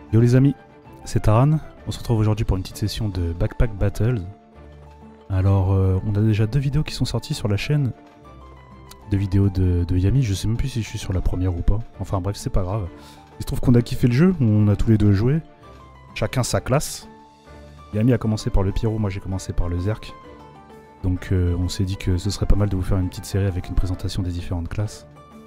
Yo les amis, c'est Taran. On se retrouve aujourd'hui pour une petite session de Backpack Battles. Alors, on a déjà 2 vidéos qui sont sorties sur la chaîne. 2 vidéos de Yami, je sais même plus si je suis sur la première ou pas. Enfin bref, c'est pas grave. Il se trouve qu'on a kiffé le jeu, on a tous les deux joué. Chacun sa classe. Yami a commencé par le Pyro, moi j'ai commencé par le Zerk. Donc on s'est dit que ce serait pas mal de vous faire une petite série avec une présentation des différentes classes.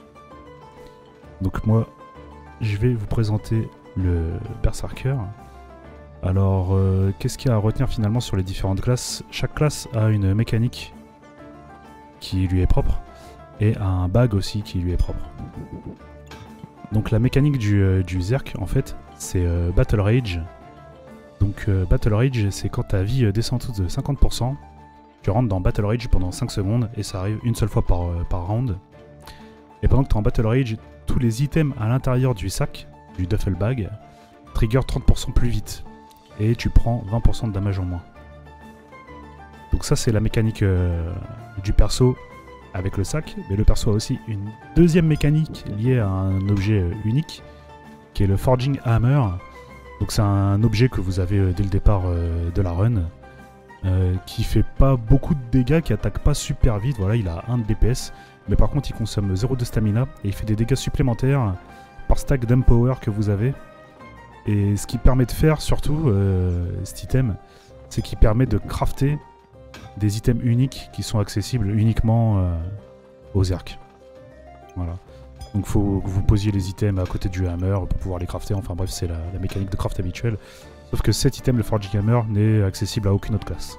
Donc moi, je vais vous présenter le Berserker. Alors, qu'est-ce qu'il y a à retenir finalement sur les différentes classes? Chaque classe a une mécanique qui lui est propre et a un bag aussi qui lui est propre. Donc la mécanique du Zerk, en fait, c'est Battle Rage. Donc Battle Rage, c'est quand ta vie descend de 50%, tu rentres dans Battle Rage pendant 5 secondes et ça arrive une seule fois par round. Et pendant que tu es en Battle Rage, tous les items à l'intérieur du sac, du duffel bag, trigger 30% plus vite. Et tu prends 20% de damage en moins. Donc ça c'est la mécanique du perso avec le sac. Mais le perso a aussi une deuxième mécanique liée à un objet unique, qui est le Forging Hammer. Donc c'est un objet que vous avez dès le départ de la run, qui fait pas beaucoup de dégâts, qui attaque pas super vite. Voilà, il a 1 de DPS. Mais par contre il consomme 0 de stamina et il fait des dégâts supplémentaires par stack d'Empower que vous avez. Et ce qui permet de faire surtout cet item, c'est qu'il permet de crafter des items uniques qui sont accessibles uniquement aux Zerk. Voilà. Donc il faut que vous posiez les items à côté du hammer pour pouvoir les crafter. Enfin bref, c'est la mécanique de craft habituelle. Sauf que cet item, le Forging Hammer, n'est accessible à aucune autre classe.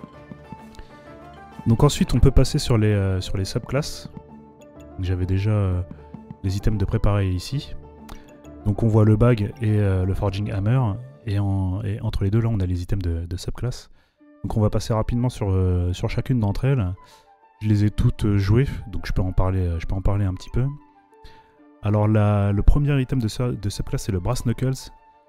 Donc ensuite on peut passer sur les subclasses. J'avais déjà les items de préparer ici. Donc on voit le bag et le Forging Hammer. Et entre les deux là on a les items de subclasse. Donc on va passer rapidement sur chacune d'entre elles. Je les ai toutes jouées, donc je peux en parler un petit peu. Alors le premier item de subclasse c'est le Brass Knuckles.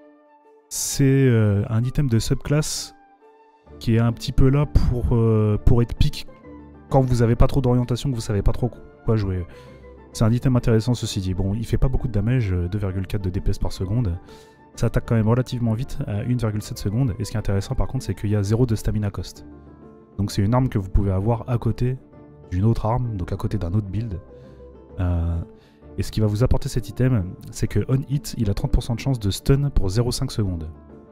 C'est un item de subclasse qui est un petit peu là pour être pique quand vous n'avez pas trop d'orientation, que vous savez pas trop quoi jouer. C'est un item intéressant ceci dit. Bon, il fait pas beaucoup de damage, 2,4 de DPS par seconde. Ça attaque quand même relativement vite à 1,7 secondes. Et ce qui est intéressant par contre, c'est qu'il y a 0 de stamina cost. Donc c'est une arme que vous pouvez avoir à côté d'une autre arme, donc à côté d'un autre build. Et ce qui va vous apporter cet item, c'est que on hit, il a 30% de chance de stun pour 0,5 secondes.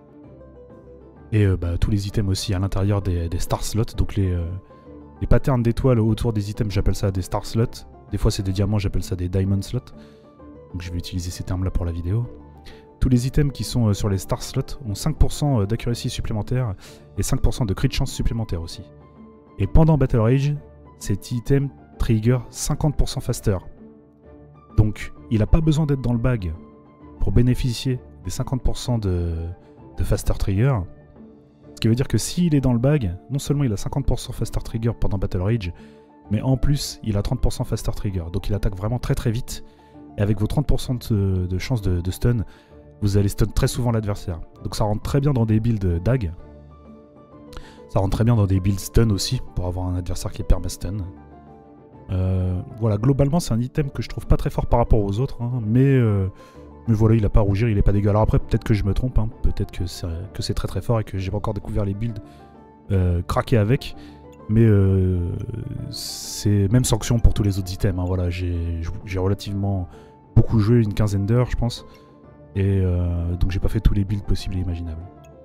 Et tous les items aussi à l'intérieur des star slots, donc les patterns d'étoiles autour des items, j'appelle ça des star slots. Des fois c'est des diamants, j'appelle ça des diamond slots. Donc je vais utiliser ces termes là pour la vidéo. Tous les items qui sont sur les star slots ont 5% d'accuracy supplémentaire et 5% de crit chance supplémentaire aussi. Et pendant Battle Rage, cet item trigger 50% faster. Donc il n'a pas besoin d'être dans le bag pour bénéficier des 50% de faster trigger. Ce qui veut dire que s'il est dans le bag, non seulement il a 50% faster trigger pendant Battle Rage, mais en plus il a 30% faster trigger. Donc il attaque vraiment très très vite. Et avec vos 30% de chance de stun, vous allez stun très souvent l'adversaire. Donc ça rentre très bien dans des builds dag. Ça rentre très bien dans des builds stun aussi, pour avoir un adversaire qui est perma-stun. Voilà, globalement c'est un item que je trouve pas très fort par rapport aux autres, hein, mais voilà, il a pas à rougir, il est pas dégueu. Alors après, peut-être que je me trompe, hein, peut-être que c'est très très fort et que j'ai pas encore découvert les builds craqués avec, mais c'est même sanction pour tous les autres items, hein, voilà, j'ai relativement beaucoup joué, une quinzaine d'heures je pense, et donc j'ai pas fait tous les builds possibles et imaginables.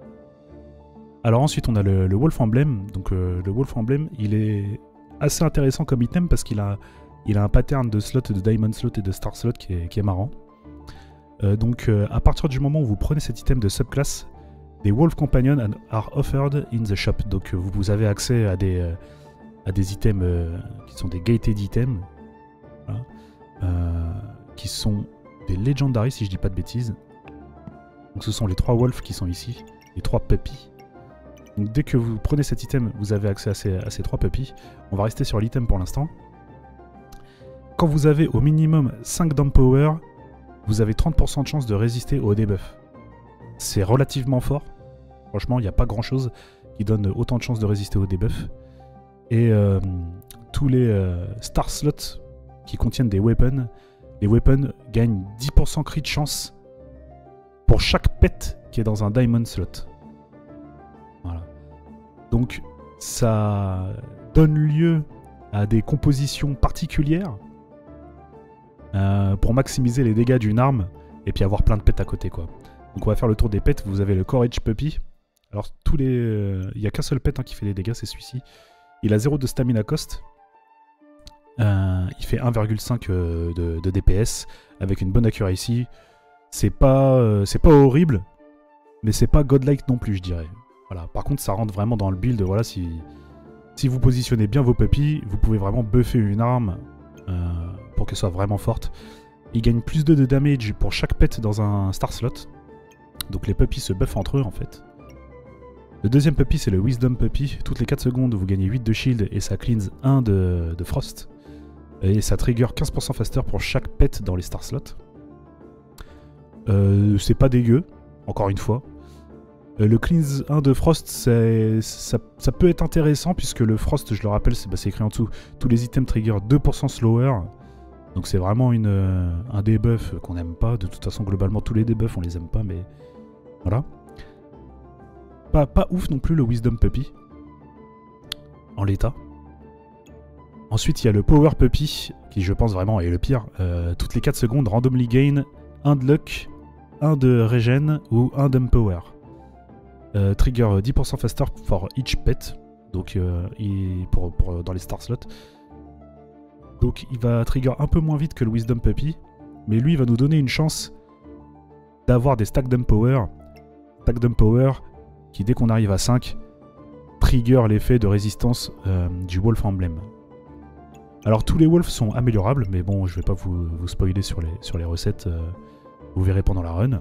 Alors ensuite on a le Wolf Emblem, donc le Wolf Emblem il est assez intéressant comme item parce qu'il a un pattern de slot, de diamond slot et de star slot qui est marrant. Donc à partir du moment où vous prenez cet item de subclasse, des Wolf Companions are offered in the shop. Donc vous avez accès à des items qui sont des gated items, voilà, qui sont des Legendary si je dis pas de bêtises. Donc ce sont les 3 Wolves qui sont ici, les 3 puppies. Donc dès que vous prenez cet item, vous avez accès à ces 3 puppies. On va rester sur l'item pour l'instant. Quand vous avez au minimum 5 d'Empower, vous avez 30% de chance de résister au debuff. C'est relativement fort. Franchement, il n'y a pas grand chose qui donne autant de chances de résister au debuff. Et tous les star slots qui contiennent des weapons, les weapons gagnent 10% crit chance pour chaque pet qui est dans un diamond slot. Voilà. Donc ça donne lieu à des compositions particulières pour maximiser les dégâts d'une arme et puis avoir plein de pets à côté, quoi. Donc on va faire le tour des pets. Vous avez le Courage Puppy. Alors il n'y a qu'un seul pet qui fait des dégâts, c'est celui-ci. Il a 0 de stamina cost. Il fait 1,5 de DPS avec une bonne accuracy. C'est pas horrible, mais c'est pas godlike non plus, je dirais. Voilà. Par contre, ça rentre vraiment dans le build. Voilà, si vous positionnez bien vos puppies, vous pouvez vraiment buffer une arme pour qu'elle soit vraiment forte. Il gagne plus 2 de damage pour chaque pet dans un star slot. Donc les puppies se buffent entre eux en fait. Le deuxième puppy, c'est le Wisdom Puppy. Toutes les 4 secondes, vous gagnez 8 de shield et ça cleanse 1 de frost. Et ça trigger 15% faster pour chaque pet dans les star slots. C'est pas dégueu, encore une fois. Le cleanse 1 de frost, ça peut être intéressant puisque le frost, je le rappelle, c'est écrit en dessous. Tous les items trigger 2% slower. Donc c'est vraiment un debuff qu'on n'aime pas. De toute façon, globalement, tous les debuffs, on les aime pas, mais voilà. Pas ouf non plus le Wisdom Puppy. En l'état. Ensuite, il y a le Power Puppy, qui je pense vraiment est le pire. Toutes les 4 secondes, randomly gain 1 de luck, 1 de regen ou 1 d'empower. Trigger 10% faster for each pet. Donc dans les star slots. Donc il va trigger un peu moins vite que le Wisdom Puppy. Mais lui, il va nous donner une chance d'avoir des stacks d'empower. Stack d'empower qui, dès qu'on arrive à 5, trigger l'effet de résistance du Wolf Emblem. Alors tous les wolves sont améliorables, mais bon, je vais pas vous spoiler sur les recettes, vous verrez pendant la run.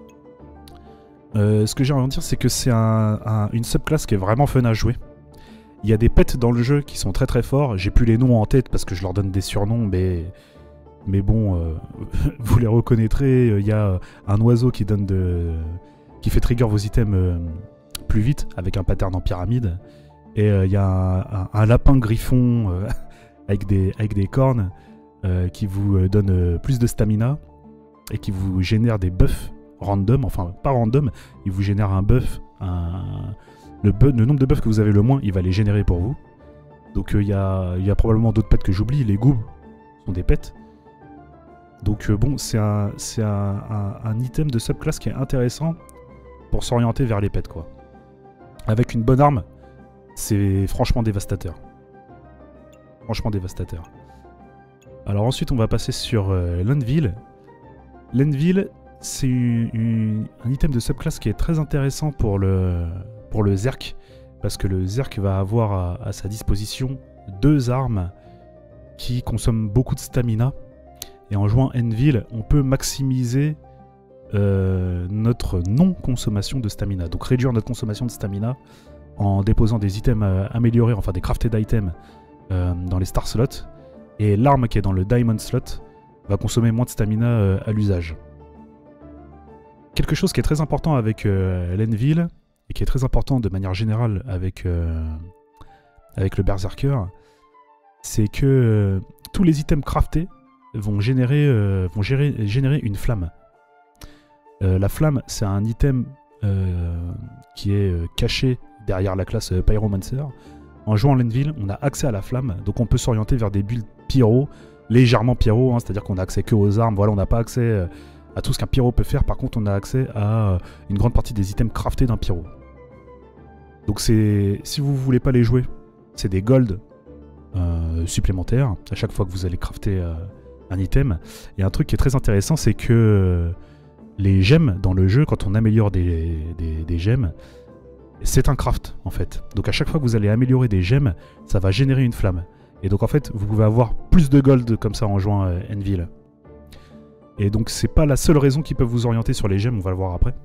Ce que j'ai envie de dire, c'est que c'est une subclasse qui est vraiment fun à jouer. Il y a des pets dans le jeu qui sont très très forts, j'ai plus les noms en tête parce que je leur donne des surnoms, mais bon, vous les reconnaîtrez. Il y a un oiseau qui fait trigger vos items plus vite avec un pattern en pyramide, et il y a un lapin griffon avec des cornes qui vous donne plus de stamina et qui vous génère des buffs random, enfin pas random, il vous génère un buff, le nombre de buffs que vous avez le moins, il va les générer pour vous. Donc il y a probablement d'autres pets que j'oublie, les goubs sont des pets. Donc bon, c'est un item de subclasse qui est intéressant pour s'orienter vers les pets, quoi. Avec une bonne arme, c'est franchement dévastateur. Franchement dévastateur. Alors ensuite, on va passer sur l'Anvil. L'Anvil, c'est un item de subclasse qui est très intéressant pour le Zerk, parce que le Zerk va avoir à sa disposition 2 armes qui consomment beaucoup de stamina. Et en jouant Anvil, on peut maximiser notre non-consommation de stamina. Donc réduire notre consommation de stamina en déposant des items améliorés, enfin des crafted items dans les star slots. Et l'arme qui est dans le diamond slot va consommer moins de stamina à l'usage. Quelque chose qui est très important avec l'Anvil, et qui est très important de manière générale avec le Berserker, c'est que tous les items craftés vont générer une flamme. La flamme, c'est un item qui est caché derrière la classe Pyromancer. En jouant l'Anvil, on a accès à la flamme, donc on peut s'orienter vers des builds pyro, légèrement pyro, hein, c'est-à-dire qu'on a accès que aux armes, voilà, on n'a pas accès à tout ce qu'un pyro peut faire, par contre on a accès à une grande partie des items craftés d'un pyro. Donc si vous voulez pas les jouer, c'est des gold supplémentaires à chaque fois que vous allez crafter un item. Et un truc qui est très intéressant, c'est que les gemmes dans le jeu, quand on améliore des gemmes, c'est un craft en fait. Donc à chaque fois que vous allez améliorer des gemmes, ça va générer une flamme. Et donc en fait, vous pouvez avoir plus de gold comme ça en jouant Anvil. Et donc c'est pas la seule raison qui peut vous orienter sur les gemmes, on va le voir après.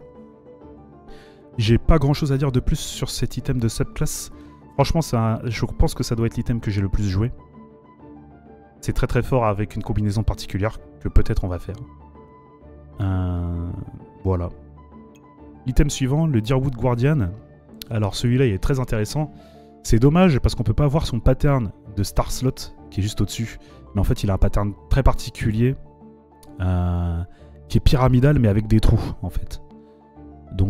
J'ai pas grand chose à dire de plus sur cet item de subclasse. Franchement, je pense que ça doit être l'item que j'ai le plus joué. C'est très très fort avec une combinaison particulière que peut-être on va faire. Voilà. L'item suivant, le Deerwood Guardian. Alors celui-là il est très intéressant. C'est dommage parce qu'on peut pas voir son pattern de star slot qui est juste au-dessus. Mais en fait il a un pattern très particulier qui est pyramidal mais avec des trous en fait.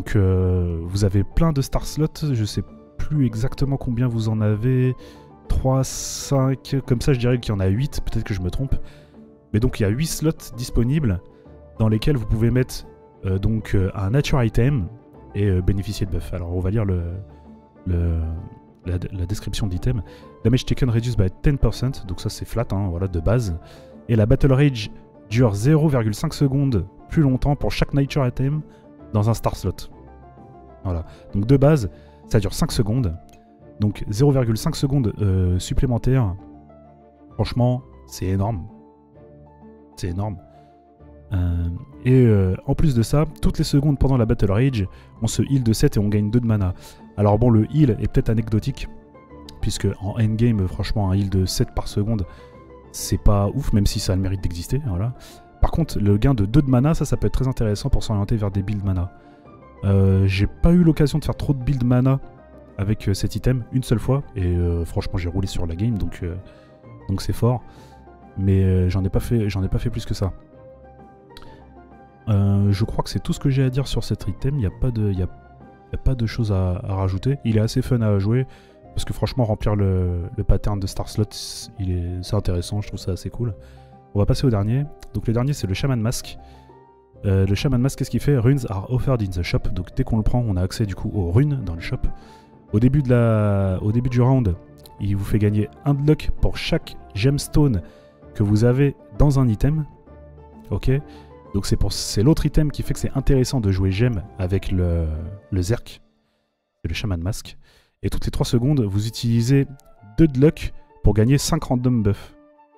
Donc vous avez plein de star slots, je sais plus exactement combien vous en avez, 3, 5, comme ça je dirais qu'il y en a 8, peut-être que je me trompe. Mais donc il y a 8 slots disponibles dans lesquels vous pouvez mettre donc un nature item et bénéficier de buff. Alors on va lire la description d'item. Damage taken reduced by 10%, donc ça c'est flat, hein, voilà, de base. Et la battle rage dure 0,5 secondes plus longtemps pour chaque nature item dans un star slot. Voilà, donc de base ça dure 5 secondes, donc 0,5 secondes supplémentaires. Franchement c'est énorme. C'est énorme. En plus de ça, toutes les secondes pendant la Battle Rage, on se heal de 7 et on gagne 2 de mana. Alors bon, le heal est peut-être anecdotique, puisque en endgame, franchement, un heal de 7 par seconde, c'est pas ouf, même si ça a le mérite d'exister. Voilà. Par contre, le gain de 2 de mana, ça peut être très intéressant pour s'orienter vers des builds mana. J'ai pas eu l'occasion de faire trop de build mana avec cet item, une seule fois, et franchement, j'ai roulé sur la game, donc c'est fort. Mais j'en ai pas fait plus que ça. Je crois que c'est tout ce que j'ai à dire sur cet item. Il n'y a pas de choses à rajouter. Il est assez fun à jouer parce que franchement remplir le pattern de Star Slot, c'est intéressant, je trouve ça assez cool. On va passer au dernier. Donc le dernier c'est le Shaman Mask. Le Shaman Mask, qu'est-ce qu'il fait? Runes are offered in the shop. Donc dès qu'on le prend, on a accès du coup aux runes dans le shop. Au début du round, il vous fait gagner 1 de luck pour chaque gemstone que vous avez dans un item. Ok. Donc c'est l'autre item qui fait que c'est intéressant de jouer gemme avec le Zerk, c'est le Shaman Mask. Et toutes les 3 secondes, vous utilisez 2 de luck pour gagner 5 random buffs.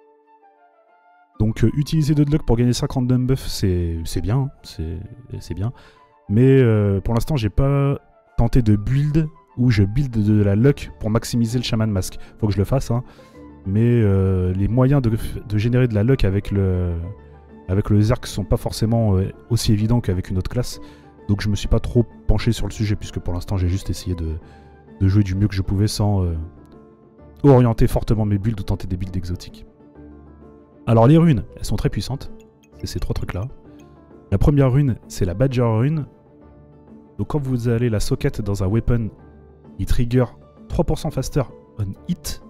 Donc utiliser 2 de luck pour gagner 5 random buffs, c'est bien, c'est bien. Mais pour l'instant, j'ai pas tenté de build où je build de la luck pour maximiser le Shaman Mask. Faut que je le fasse, hein. Mais les moyens de générer de la luck avec le Zerk sont pas forcément aussi évidents qu'avec une autre classe. Donc je me suis pas trop penché sur le sujet, puisque pour l'instant j'ai juste essayé de jouer du mieux que je pouvais sans orienter fortement mes builds ou tenter des builds exotiques. Alors les runes, elles sont très puissantes. C'est ces 3 trucs là. La première rune, c'est la Badger rune. Donc quand vous allez la socket dans un weapon, il trigger 3% faster on hit.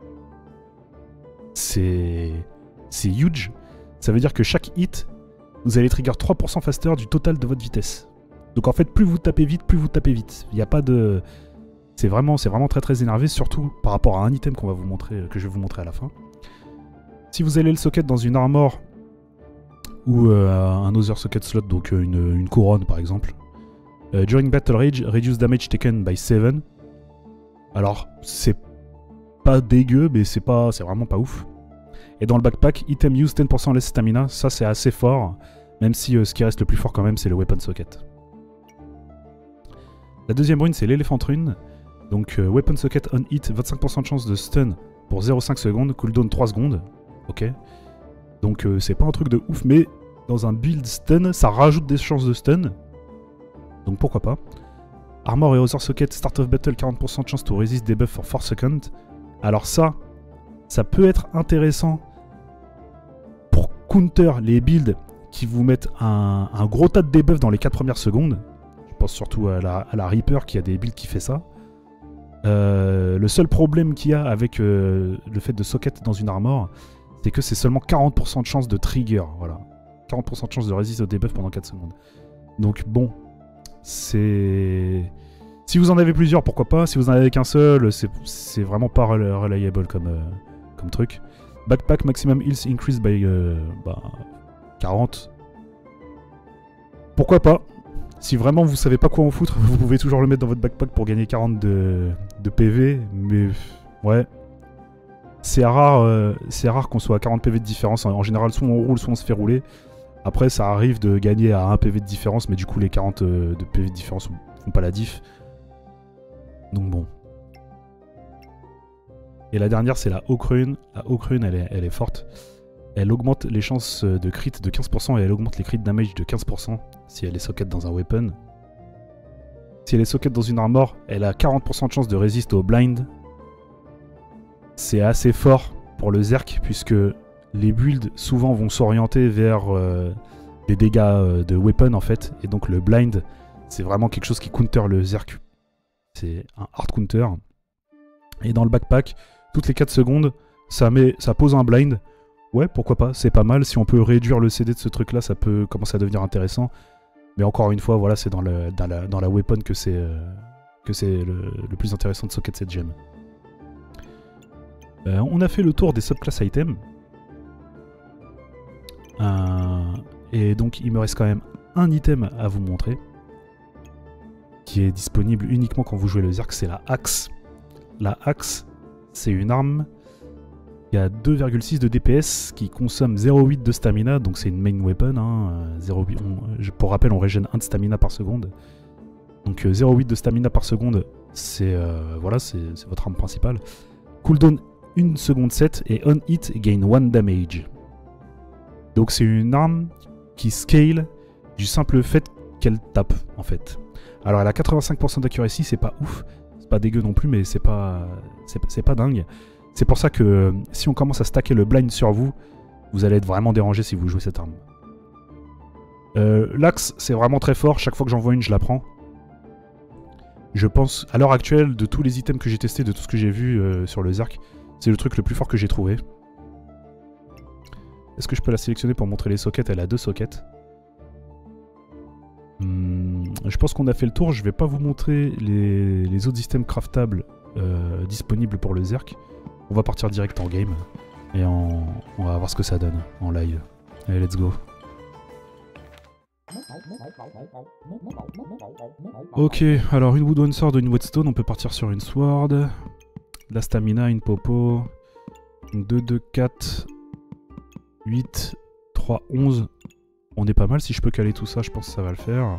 C'est huge. Ça veut dire que chaque hit, vous allez trigger 3% faster du total de votre vitesse. Donc en fait, plus vous tapez vite, plus vous tapez vite. Il n'y a pas de... C'est vraiment très très énervé, surtout par rapport à un item qu'on va vous montrer, que je vais vous montrer à la fin. Si vous allez le socket dans une armor ou un other socket slot, donc une couronne par exemple, during battle rage, reduce damage taken by 7. Alors, c'est pas dégueu, mais c'est vraiment pas ouf. Et dans le backpack, item use 10% less stamina, ça c'est assez fort, même si ce qui reste le plus fort quand même, c'est le weapon socket. La deuxième rune, c'est l'Elephant rune. Donc weapon socket on hit, 25% de chance de stun pour 0,5 secondes, cooldown 3 secondes. Ok. Donc c'est pas un truc de ouf, mais dans un build stun, ça rajoute des chances de stun. Donc pourquoi pas. Armor et Other Socket, Start of Battle, 40% de chance to resist debuff for 4 seconds. Alors ça peut être intéressant pour counter les builds qui vous mettent un gros tas de debuff dans les 4 premières secondes. Je pense surtout à la Reaper qui a des builds qui fait ça. Le seul problème qu'il y a avec le fait de socket dans une armor, c'est que c'est seulement 40% de chance de trigger. Voilà. 40% de chance de resist au debuff pendant 4 secondes. Donc bon, c'est... Si vous en avez plusieurs, pourquoi pas. Si vous en avez qu'un seul, c'est vraiment pas reliable comme truc. Backpack maximum heals increased by 40. Pourquoi pas. Si vraiment vous savez pas quoi en foutre, vous pouvez toujours le mettre dans votre backpack pour gagner 40 de PV. Mais ouais, c'est rare qu'on soit à 40 PV de différence. En général, soit on roule, soit on se fait rouler. Après, ça arrive de gagner à 1 PV de différence, mais du coup, les 40 de PV de différence font pas la diff. Donc bon. Et la dernière, c'est la Hawk rune. La Hawk rune, elle est forte. Elle augmente les chances de crit de 15% et elle augmente les crit damage de 15% si elle est socket dans un weapon. Si elle est socket dans une armor, elle a 40% de chance de resist au blind. C'est assez fort pour le Zerk puisque les builds souvent vont s'orienter vers des dégâts de weapon en fait. Et donc le blind, c'est vraiment quelque chose qui counter le Zerk. C'est un hard counter. Et dans le backpack, toutes les 4 secondes, ça pose un blind. Ouais, pourquoi pas, c'est pas mal. Si on peut réduire le CD de ce truc-là, ça peut commencer à devenir intéressant. Mais encore une fois, voilà, c'est dans la weapon que c'est le plus intéressant de Socket cette gemme. On a fait le tour des subclass items. Et donc, il me reste quand même un item à vous montrer. Qui est disponible uniquement quand vous jouez le Zerk, c'est la axe. La axe, c'est une arme qui a 2,6 de DPS, qui consomme 0,8 de stamina, donc c'est une main weapon. Hein, 0,8, pour rappel, on régène 1 de stamina par seconde. Donc 0,8 de stamina par seconde, c'est voilà, c'est votre arme principale. Cooldown 1 seconde 7 et on hit gain 1 damage. Donc c'est une arme qui scale du simple fait qu'elle tape en fait. Alors elle a 85% d'accuracy, c'est pas ouf, c'est pas dégueu non plus, mais c'est pas dingue. C'est pour ça que si on commence à stacker le blind sur vous, vous allez être vraiment dérangé si vous jouez cette arme. L'axe, c'est vraiment très fort, chaque fois que j'en vois une, je la prends. Je pense, à l'heure actuelle, de tous les items que j'ai testés, de tout ce que j'ai vu sur le Zerk, c'est le truc le plus fort que j'ai trouvé. Est-ce que je peux la sélectionner pour montrer les sockets? Elle a 2 sockets. Je pense qu'on a fait le tour. Je vais pas vous montrer les autres items craftables disponibles pour le Zerk. On va partir direct en game. Et on va voir ce que ça donne en live. Allez, let's go. Ok, alors une Woodone Sword, une Whetstone, on peut partir sur une Sword. La Stamina, une Popo. 2, 2, 4, 8, 3, 11. On est pas mal, si je peux caler tout ça, je pense que ça va le faire.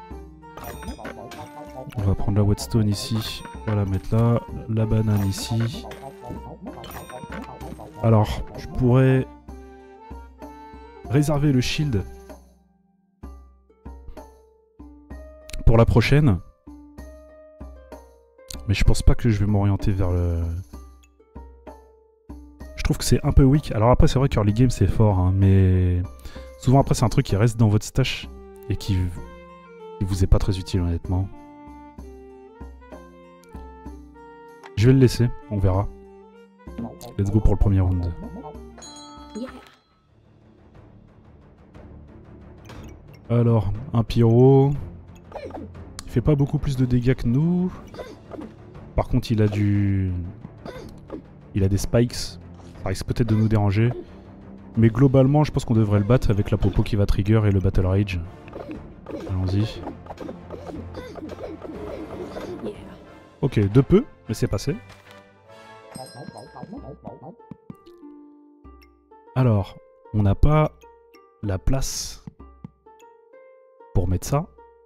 On va prendre la Whetstone ici, on va la mettre là. La banane ici. Alors, je pourrais réserver le shield pour la prochaine. Mais je pense pas que je vais m'orienter vers le... Je trouve que c'est un peu weak. Alors après, c'est vrai que early game, c'est fort, hein, mais... Souvent après, c'est un truc qui reste dans votre stash et qui vous est pas très utile, honnêtement. Je vais le laisser, on verra. Let's go pour le premier round. Alors, un pyro. Il fait pas beaucoup plus de dégâts que nous. Par contre, il a des spikes. Ça risque peut-être de nous déranger. Mais globalement, je pense qu'on devrait le battre avec la Popo qui va trigger et le Battle Rage. Allons-y. Ok, de peu, mais c'est passé. Alors, on n'a pas la place pour mettre ça.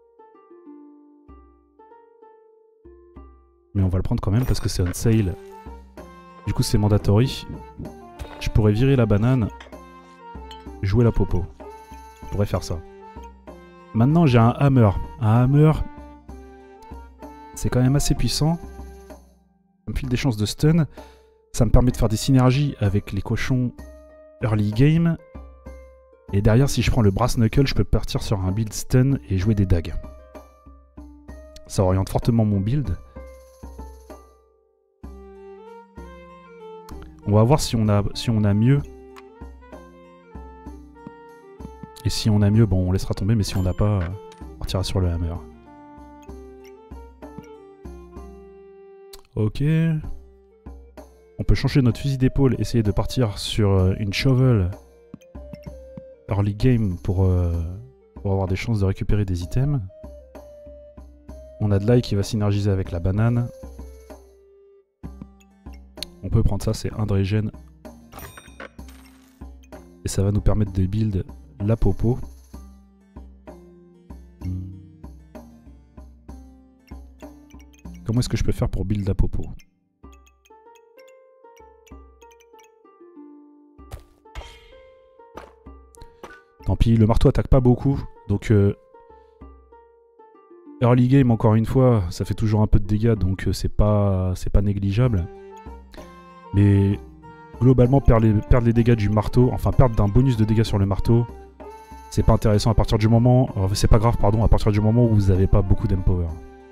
Mais on va le prendre quand même parce que c'est on sale. Du coup, c'est mandatory. Je pourrais virer la banane, jouer la Popo. Je pourrais faire ça. Maintenant, j'ai un hammer. Un hammer, c'est quand même assez puissant. Ça me file des chances de stun. Ça me permet de faire des synergies avec les cochons early game. Et derrière, si je prends le brass knuckle, je peux partir sur un build stun et jouer des dagues. Ça oriente fortement mon build. On va voir si on a mieux. Et si on a mieux, bon, on laissera tomber, mais si on n'a pas, on partira sur le hammer. Ok. On peut changer notre fusil d'épaule, essayer de partir sur une shovel early game pour avoir des chances de récupérer des items. On a de l'ail qui va synergiser avec la banane. On peut prendre ça, c'est un de régène. Et ça va nous permettre de build la Popo. Comment est-ce que je peux faire pour build la Popo? Tant pis, le marteau attaque pas beaucoup. Donc early game, encore une fois, ça fait toujours un peu de dégâts, donc c'est pas négligeable. Mais globalement, perdre les dégâts du marteau, enfin perdre d'un bonus de dégâts sur le marteau, C'est pas intéressant à partir du moment... c'est pas grave, pardon, à partir du moment où vous avez pas beaucoup d'empower.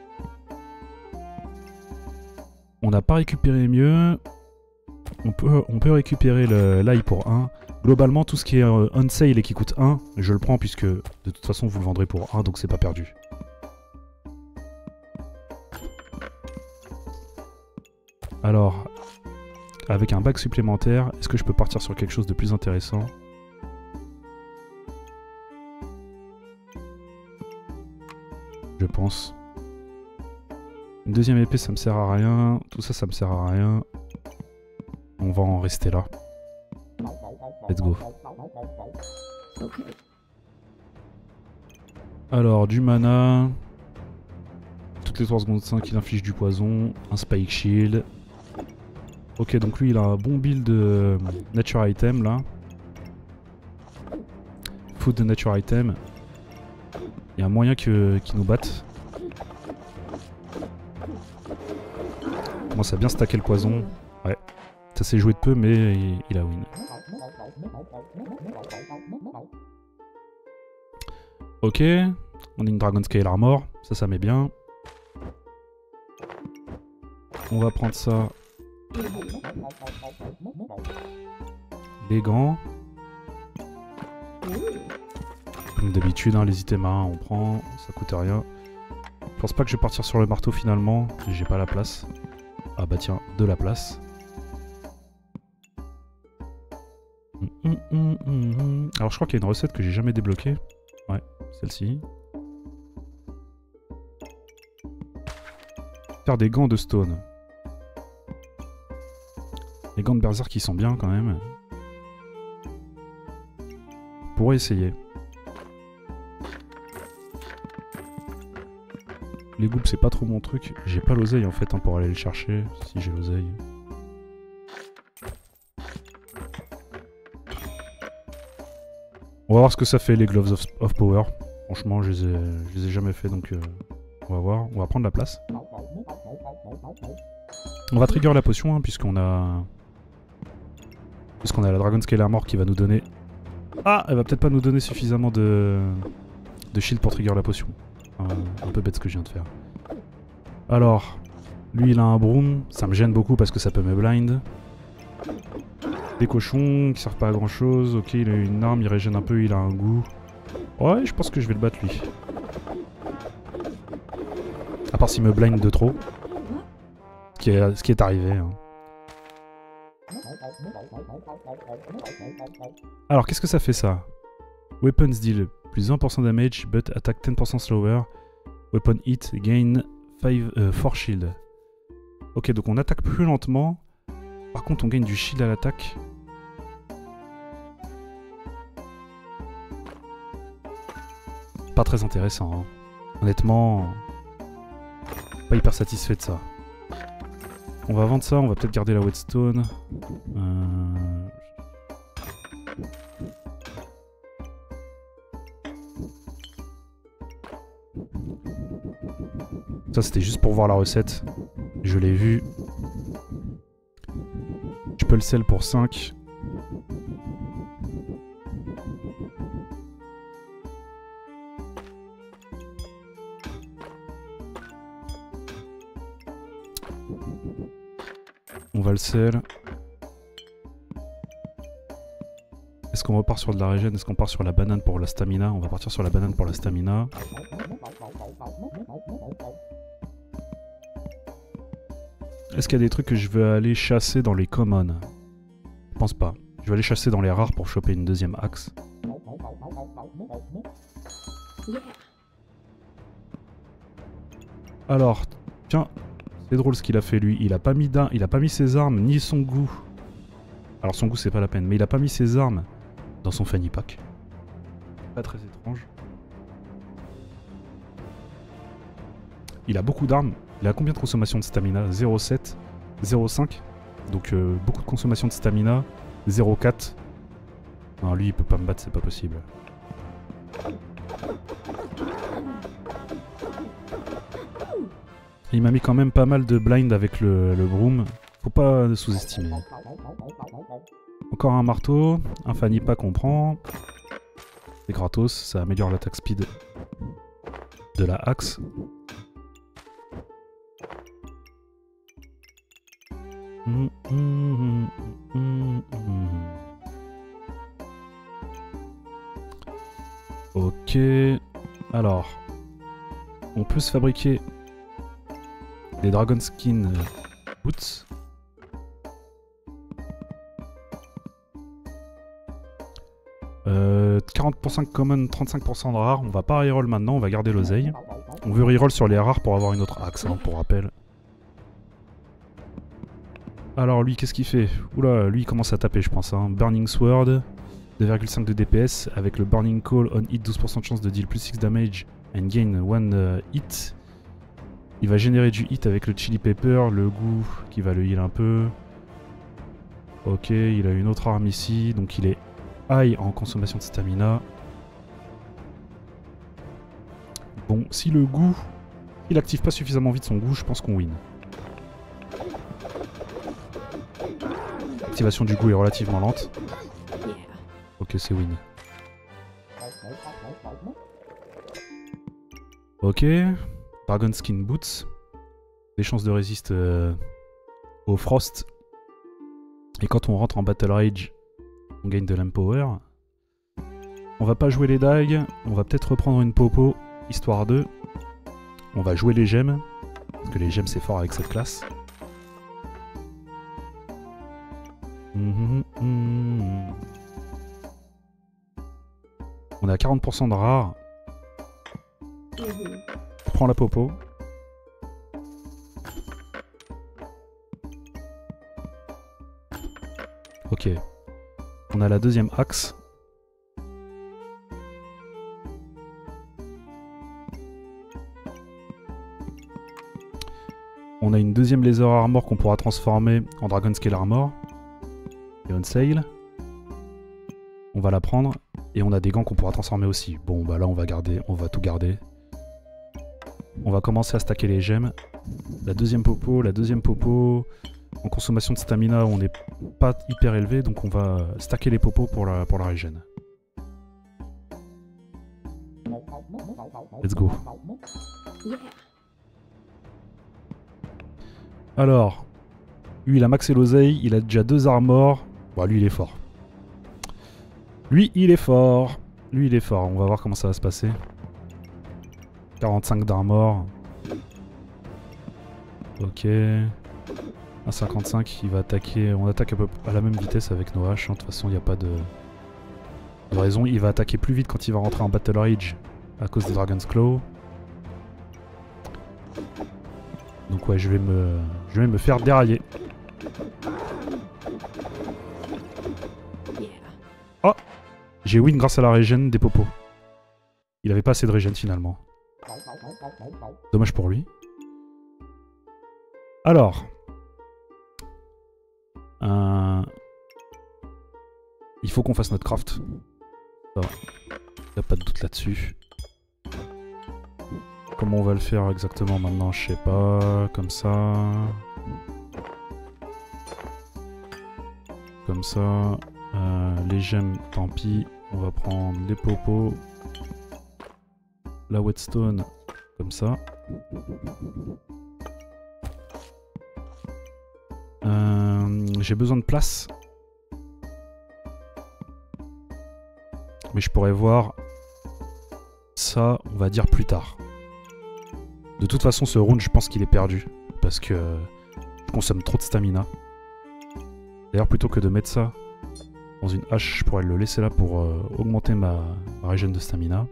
On n'a pas récupéré mieux. On peut récupérer l'ail pour 1. Globalement, tout ce qui est on sale et qui coûte 1, je le prends puisque de toute façon vous le vendrez pour 1, donc c'est pas perdu. Alors, avec un bac supplémentaire, est-ce que je peux partir sur quelque chose de plus intéressant? Je pense. Une deuxième épée, ça me sert à rien. Tout ça, ça me sert à rien. On va en rester là. Let's go. Alors, du mana. Toutes les 3 secondes 5, il inflige du poison. Un spike shield. Ok, donc lui, il a un bon build de nature item, là. Food de nature item. Il y a un moyen qu'il nous batte. Il commence à bien stacker le poison. Ouais. Ça s'est joué de peu, mais il a win. Ok. On a une Dragon Scale Armor. Ça met bien. On va prendre ça. Les gants. Comme d'habitude, hein, les items marins, on prend. Ça coûte rien. Je pense pas que je vais partir sur le marteau finalement. J'ai pas la place. Ah bah tiens, de la place. Alors je crois qu'il y a une recette que j'ai jamais débloquée. Ouais, celle-ci. Faire des gants de stone. Les gants de berserk qui sont bien quand même. On pourrait essayer. Les goupes c'est pas trop mon truc. J'ai pas l'oseille en fait hein, pour aller le chercher. Si j'ai l'oseille. On va voir ce que ça fait les Gloves of Power. Franchement je les ai jamais fait donc on va voir. On va prendre la place. On va trigger la potion hein, puisqu'on a la Dragon Scale Armor qui va nous donner... Ah, elle va peut-être pas nous donner suffisamment de shield pour trigger la potion. Un peu bête ce que je viens de faire. Alors, lui il a un broom, ça me gêne beaucoup parce que ça peut me blind. Des cochons qui servent pas à grand chose. Ok, il a une arme, il régène un peu, il a un goût. Ouais, je pense que je vais le battre lui. À part s'il me blind de trop. Ce qui est arrivé. Hein. Alors, qu'est-ce que ça fait ça? Weapons deal plus 1% damage, but attack 10% slower. Weapon hit gain 4 shield. Ok, donc on attaque plus lentement. Par contre, on gagne du shield à l'attaque. Pas très intéressant. Hein. Honnêtement, pas hyper satisfait de ça. On va vendre ça, on va peut-être garder la whetstone. Ça c'était juste pour voir la recette. Je l'ai vu. Je peux le sell pour 5. On va le sell. Est-ce qu'on repart sur de la régène? Est-ce qu'on part sur la banane pour la stamina? On va partir sur la banane pour la stamina. Est-ce qu'il y a des trucs que je veux aller chasser dans les commons? Je pense pas. Je vais aller chasser dans les rares pour choper une deuxième axe. Alors, tiens, c'est drôle ce qu'il a fait lui. Il a pas mis ses armes ni son goût. Alors son goût c'est pas la peine, mais il a pas mis ses armes dans son fanny pack. Pas très étrange. Il a beaucoup d'armes. Il a combien de consommation de stamina? 0,7, 0,5. Donc beaucoup de consommation de stamina. 0,4. Non, lui il peut pas me battre, c'est pas possible. Il m'a mis quand même pas mal de blind avec le broom. Faut pas sous-estimer. Encore un marteau. Un fanny pack qu'on prend. C'est gratos, ça améliore l'attaque speed de la axe. Ok, alors, on peut se fabriquer des Dragon Skin Boots. Euh, 40% common, 35% de rare. On va pas reroll maintenant, on va garder l'oseille. On veut reroll sur les rares pour avoir une autre axe, hein, pour rappel. Alors lui, qu'est-ce qu'il fait? Oula, lui il commence à taper je pense. Hein. Burning Sword, 2,5 de DPS avec le Burning Call on hit, 12% de chance de deal plus 6 damage and gain 1 hit. Il va générer du hit avec le Chili Pepper, le goût qui va le heal un peu. Ok, il a une autre arme ici, donc il est high en consommation de stamina. Bon, si le goût, il active pas suffisamment vite son goût, je pense qu'on win. L'activation du goût est relativement lente. Ok, c'est win. Ok. Dragon Skin Boots. Des chances de résiste au Frost. Et quand on rentre en Battle Rage, on gagne de l'Empower. On va pas jouer les dagues. On va peut-être reprendre une Popo, histoire de. On va jouer les gemmes. Parce que les gemmes c'est fort avec cette classe. On a 40% de rare. Prends la Popo. Ok. On a la deuxième axe. On a une deuxième Laser Armor qu'on pourra transformer en Dragon Scale Armor. Et on sale. On va la prendre. Et on a des gants qu'on pourra transformer aussi. Bon bah là on va garder, on va tout garder. On va commencer à stacker les gemmes. La deuxième Popo. En consommation de stamina on n'est pas hyper élevé, donc on va stacker les Popos pour la régène. Let's go. Alors, lui il a maxé l'oseille, il a déjà 2 armors. Bon, lui il est fort. Lui il est fort. On va voir comment ça va se passer. 45 d'armor. Ok. 1,55, il va attaquer. On attaque à la même vitesse avec nos haches. De toute façon, il n'y a pas de raison. Il va attaquer plus vite quand il va rentrer en Battle Rage à cause des Dragon's Claw. Donc ouais, je vais me faire dérailler. Oh, j'ai win grâce à la régène des Popos. Il avait pas assez de régène finalement. Dommage pour lui. Alors. Il faut qu'on fasse notre craft. Ça, y a pas de doute là-dessus. Comment on va le faire exactement maintenant, je sais pas. Comme ça. Comme ça. Les gemmes, tant pis. On va prendre les Popos. La whetstone, comme ça. J'ai besoin de place. Mais je pourrais voir ça, on va dire plus tard. De toute façon, ce round, je pense qu'il est perdu. Parce que je consomme trop de stamina. D'ailleurs, plutôt que de mettre ça dans une hache, je pourrais le laisser là pour augmenter ma régène de stamina.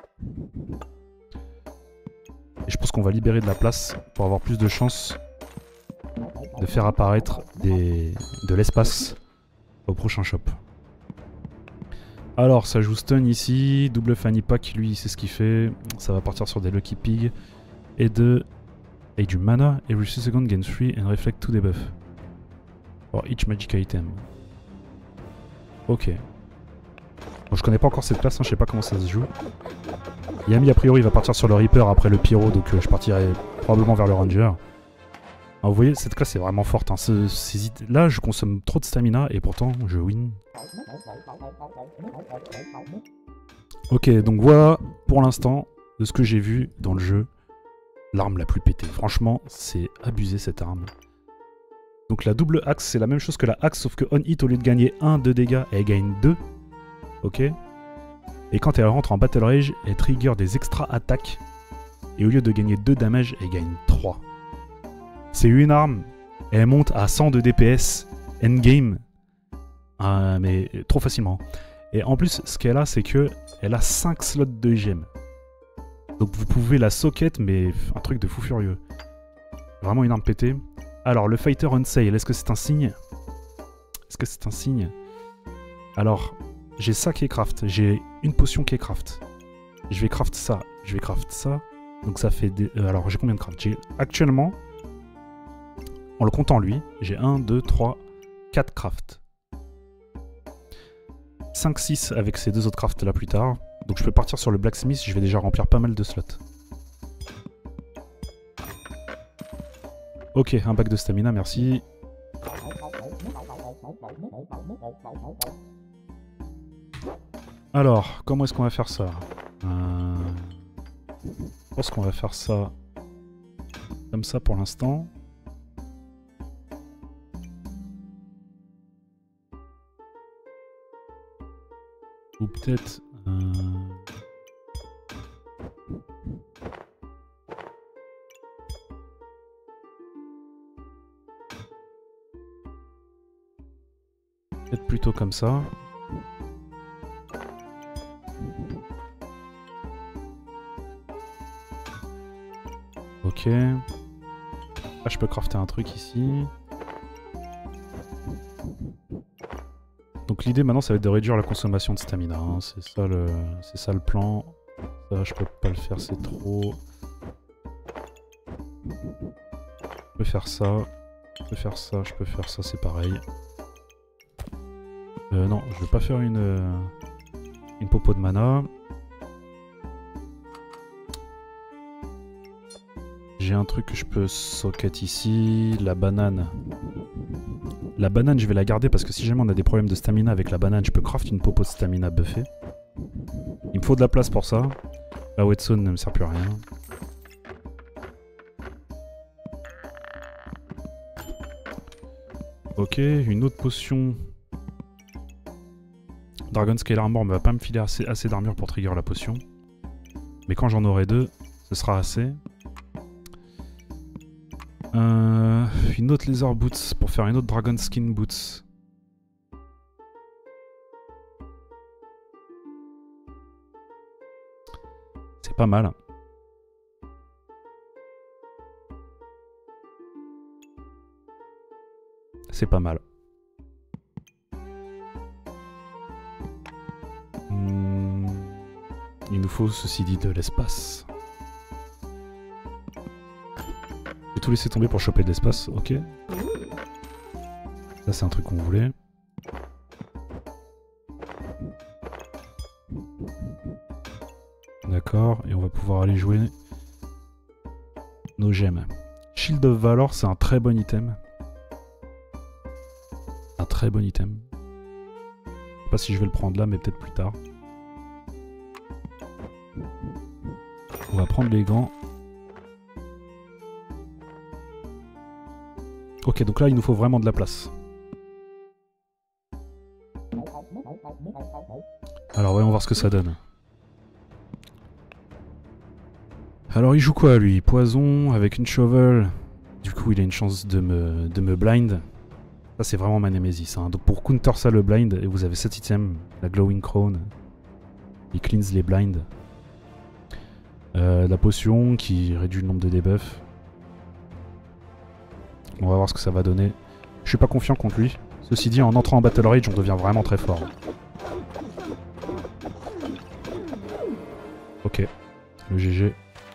Et je pense qu'on va libérer de la place pour avoir plus de chances de faire apparaître de l'espace au prochain shop. Alors ça joue stun ici, double fanny pack, lui c'est ce qu'il fait. Ça va partir sur des lucky pigs et du mana. Every 6 seconds gain 3 and reflect 2 debuff for each magic item. Ok. Bon, je connais pas encore cette classe, hein, je sais pas comment ça se joue. Yami a priori va partir sur le Reaper après le Pyro, donc je partirai probablement vers le Ranger. Alors, vous voyez, cette classe est vraiment forte. Hein. Là, je consomme trop de stamina et pourtant, je win. Ok, donc voilà pour l'instant de ce que j'ai vu dans le jeu. L'arme la plus pétée. Franchement, c'est abusé cette arme. Donc la double axe, c'est la même chose que la axe, sauf que on hit, au lieu de gagner 1 de dégâts, elle gagne 2. Ok. Et quand elle rentre en Battle Rage, elle trigger des extra attaques. Et au lieu de gagner 2 damage, elle gagne 3. C'est une arme. Elle monte à 100 de DPS endgame. Mais trop facilement. Et en plus, ce qu'elle a, c'est que elle a 5 slots de gemmes. Donc vous pouvez la socket, mais un truc de fou furieux. Vraiment une arme pétée. Alors, le Fighter on Sale, est-ce que c'est un signe? Est-ce que c'est un signe? Alors, j'ai ça qui est craft. J'ai une potion qui est craft. Je vais craft ça. Je vais craft ça. Donc ça fait des... alors, j'ai combien de craft? J'ai actuellement, en le comptant lui, j'ai 1, 2, 3, 4 crafts. 5, 6 avec ces 2 autres crafts là plus tard. Donc je peux partir sur le blacksmith, je vais déjà remplir pas mal de slots. Ok, un bac de stamina, merci. Alors, comment est-ce qu'on va faire ça? Je pense qu'on va faire ça comme ça pour l'instant. Ou peut-être... peut-être plutôt comme ça. Ok. Là, je peux crafter un truc ici. Donc l'idée maintenant, ça va être de réduire la consommation de stamina. Hein. C'est ça le plan. Ça, je peux pas le faire, c'est trop. Je peux faire ça. Je peux faire ça, je peux faire ça, c'est pareil. Non, je vais pas faire une popo de mana. J'ai un truc que je peux socket ici. La banane. La banane, je vais la garder parce que si jamais on a des problèmes de stamina avec la banane, je peux craft une popo de stamina buffée. Il me faut de la place pour ça. La whetstone ne me sert plus à rien. Ok, une autre potion. Dragon Scale Armor ne va pas me filer assez d'armure pour trigger la potion. Mais quand j'en aurai 2, ce sera assez. Une autre Leather Boots pour faire une autre Dragon Skin Boots. C'est pas mal. C'est pas mal. Il nous faut, ceci dit, de l'espace. J'ai tout laissé tomber pour choper de l'espace, ok. Ça, c'est un truc qu'on voulait. D'accord, et on va pouvoir aller jouer nos gemmes. Shield of Valor, c'est un très bon item. Un très bon item. Je sais pas si je vais le prendre là, mais peut-être plus tard. On va prendre les gants. Ok, donc là, il nous faut vraiment de la place. Alors, voyons voir ce que ça donne. Alors, il joue quoi, lui? Poison avec une shovel. Du coup, il a une chance de me blind. Ça, c'est vraiment ma némésis. Hein. Donc, pour counter ça, le blind, et vous avez cet item, la Glowing Crown. Il cleanse les blinds. La potion qui réduit le nombre de debuffs. On va voir ce que ça va donner. Je suis pas confiant contre lui. Ceci dit, en entrant en Battle Rage, on devient vraiment très fort. Ok. Le GG.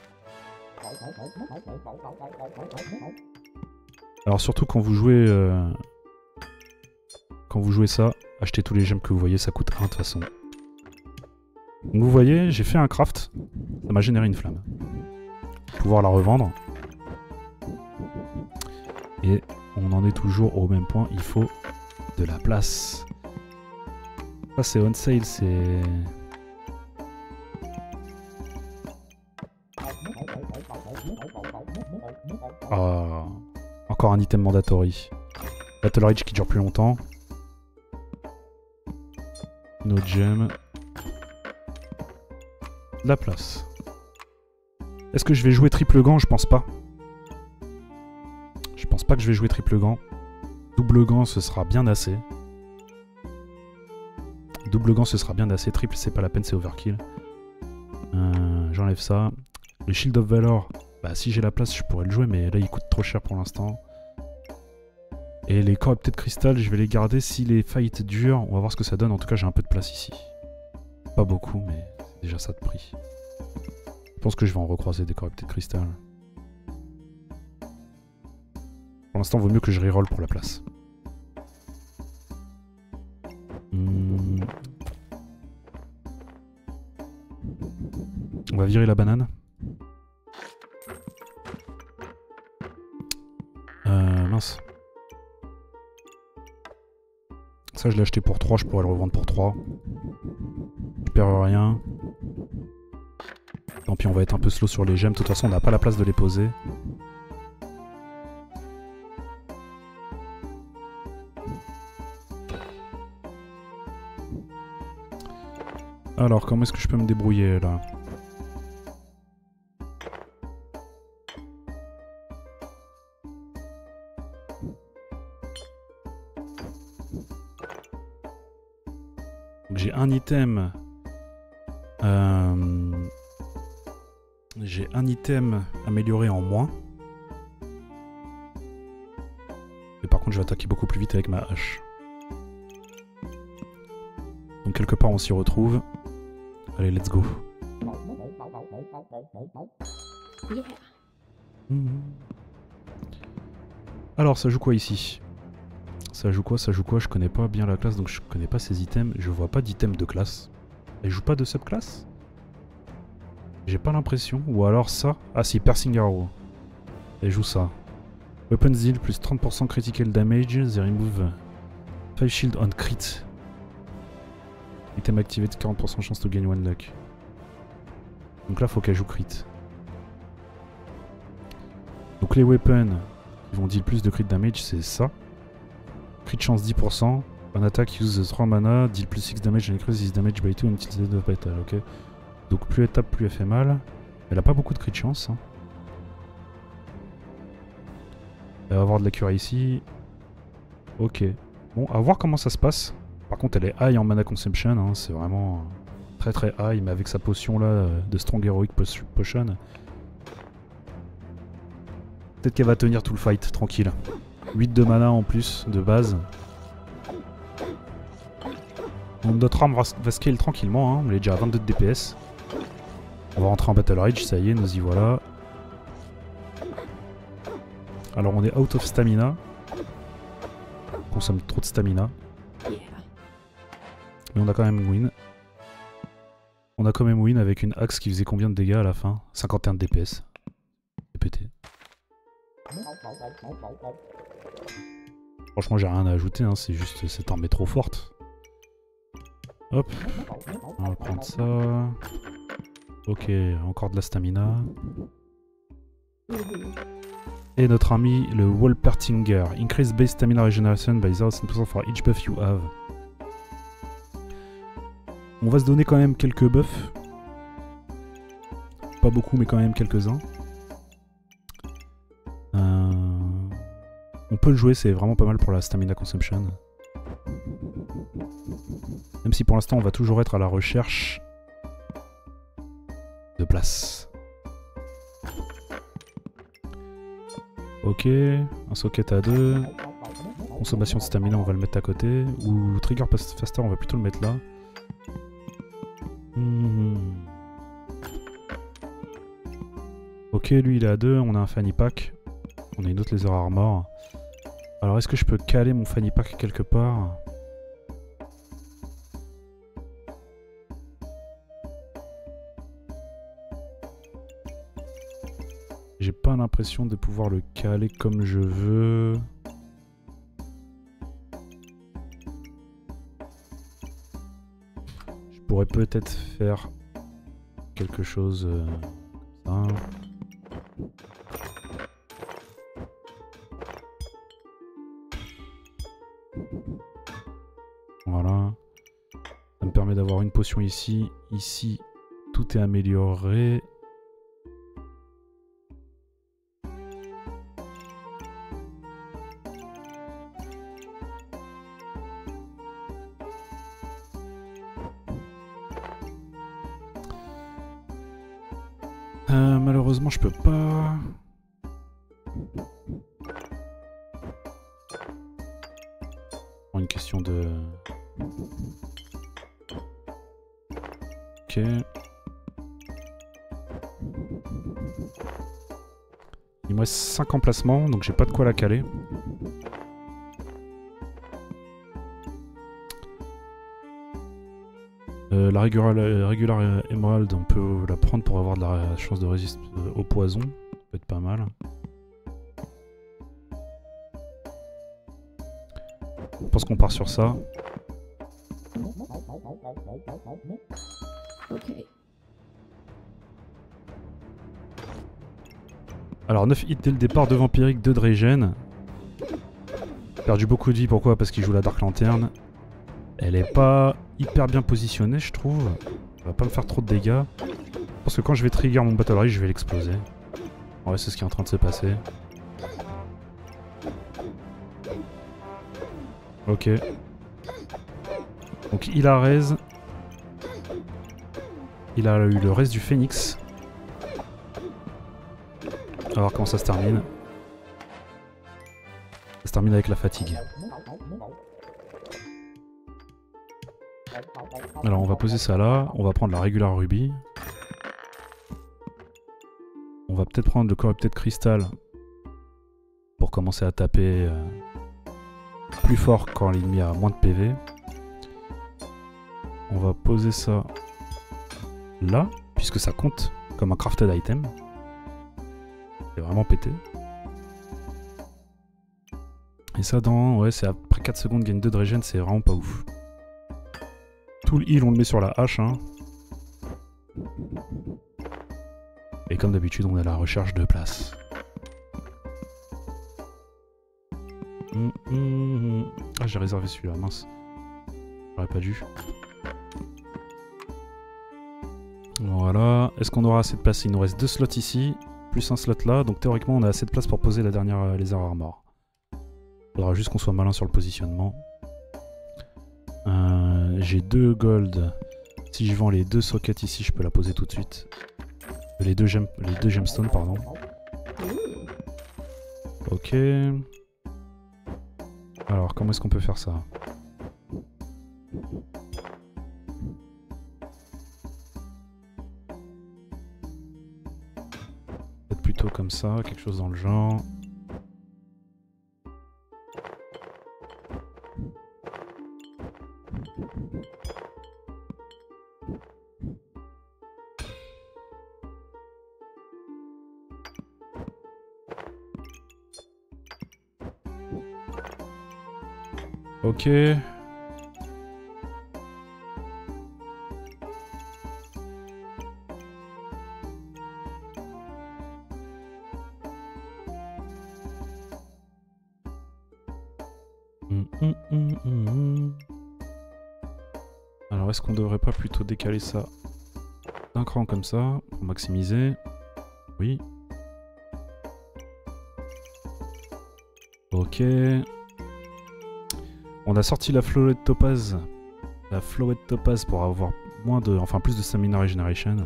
Alors surtout quand vous jouez ça, achetez tous les gemmes que vous voyez, ça coûte 1 de toute façon. Donc vous voyez, j'ai fait un craft, ça m'a généré une flamme. Pouvoir la revendre. Et on en est toujours au même point, il faut de la place. Ça c'est on sale, c'est Ah, encore un item mandatory. Battle Rage qui dure plus longtemps. No gem. La place. Est-ce que je vais jouer triple gant? Je pense pas. Je pense pas que je vais jouer triple gant. Double gant, ce sera bien assez. Double gant, ce sera bien assez. Triple, c'est pas la peine, c'est overkill. J'enlève ça. Le Shield of Valor, bah si j'ai la place, je pourrais le jouer, mais là, il coûte trop cher pour l'instant. Et les Corrupted Crystal, je vais les garder si les fights durent. On va voir ce que ça donne. En tout cas, j'ai un peu de place ici. Pas beaucoup, mais c'est déjà ça de prix. Je pense que je vais en recroiser des Corrupted Crystal. Pour l'instant, vaut mieux que je reroll pour la place. On va virer la banane. Mince. Ça, je l'ai acheté pour 3, je pourrais le revendre pour 3. Je perds rien. Tant pis, on va être un peu slow sur les gemmes. De toute façon, on n'a pas la place de les poser. Alors, comment est-ce que je peux me débrouiller, là? J'ai un item. J'ai un item amélioré en moins. Et par contre, je vais attaquer beaucoup plus vite avec ma hache. Donc quelque part, on s'y retrouve. Allez, let's go. Alors, ça joue quoi ici? Ça joue quoi? Ça joue quoi? Je connais pas bien la classe, donc je connais pas ces items. Je vois pas d'items de classe. Elle joue pas de subclasse? J'ai pas l'impression. Ou alors ça. Ah si, Piercing Arrow. Elle joue ça. Weapons deal plus 30% critical damage. They remove 5 shield on crit. Item activé de 40% chance to gain 1 luck. Donc là, faut qu'elle joue crit. Donc les weapons qui vont deal plus de crit damage, c'est ça. Crit chance 10%. An attack use 3 mana, deal plus 6 damage and increase this damage by 2 until the end of battle, ok. Donc plus elle tape, plus elle fait mal. Elle a pas beaucoup de crit chance. Hein. Elle va avoir de la cure ici. Ok. Bon, à voir comment ça se passe. Par contre, elle est high en mana consumption, hein. C'est vraiment très très high, mais avec sa potion là de Strong Heroic Potion. Peut-être qu'elle va tenir tout le fight, tranquille. 8 de mana en plus, de base. Donc notre arme va scale tranquillement, hein. On est déjà à 22 de DPS. On va rentrer en Battle Rage, ça y est, nous y voilà. Alors on est out of stamina. On consomme trop de stamina. Mais on a quand même win. On a quand même win avec une axe qui faisait combien de dégâts à la fin? 51 de DPS. C'est pété. Franchement, j'ai rien à ajouter, hein, c'est juste cette arme est trop forte. Hop, on va prendre ça. Ok, encore de la stamina. Et notre ami, le Wolpertinger. Increase base stamina regeneration by 0% for each buff you have. On va se donner quand même quelques buffs. Pas beaucoup, mais quand même quelques-uns. On peut le jouer, c'est vraiment pas mal pour la stamina consumption. Même si pour l'instant on va toujours être à la recherche de place. Ok, un socket à 2. Consommation de stamina, on va le mettre à côté. Ou trigger faster, on va plutôt le mettre là. Ok, lui il est à 2, on a un fanny pack. On a une autre laser armor. Alors est-ce que je peux caler mon fanny pack quelque part? J'ai pas l'impression de pouvoir le caler comme je veux. Je pourrais peut-être faire quelque chose comme ça. d'avoir une potion ici. Ici, tout est amélioré. Malheureusement, je peux pas. Une question de... Ok. Il me reste 5 emplacements, donc j'ai pas de quoi la caler. La Regular Emerald, on peut la prendre pour avoir de la chance de résister au poison. Ça peut être pas mal. Je pense qu'on part sur ça. Okay. Alors 9 hits dès le départ, 2 vampiriques, 2 de régène. Perdu beaucoup de vie, pourquoi? Parce qu'il joue la Dark Lantern. Elle est pas hyper bien positionnée, je trouve. Elle va pas me faire trop de dégâts. Parce que quand je vais trigger mon Battle Rage, je vais l'exploser. Ouais, c'est ce qui est en train de se passer. Ok. Donc il a raise. Il a eu le reste du Phénix. On va voir comment ça se termine. Ça se termine avec la fatigue. Alors on va poser ça là. On va prendre la Regular Ruby. On va peut-être prendre le Corrupted Crystal. Pour commencer à taper plus fort quand l'ennemi a moins de PV. On va poser ça là, puisque ça compte comme un crafted item. C'est vraiment pété. Et ça dans... Ouais, c'est après 4 secondes, gain 2 de régène, c'est vraiment pas ouf. Tout le heal, on le met sur la hache. Hein. Et comme d'habitude, on est à la recherche de place. Ah, j'ai réservé celui-là, mince. J'aurais pas dû. Voilà. Est-ce qu'on aura assez de place? Il nous reste 2 slots ici, plus un slot là. Donc théoriquement, on a assez de place pour poser la dernière Laser Armor. Faudra juste qu'on soit malin sur le positionnement. J'ai 2 gold. Si je vends les 2 sockets ici, je peux la poser tout de suite. Les deux gemstones, pardon. Ok. Alors, comment est-ce qu'on peut faire ça? Peut-être plutôt comme ça, quelque chose dans le genre. Ok. Alors est-ce qu'on devrait pas plutôt décaler ça d'un cran comme ça pour maximiser? Oui. Ok. On a sorti la Flowed Topaz. La Flowed Topaz pour avoir moins de... Enfin plus de Stamina Regeneration.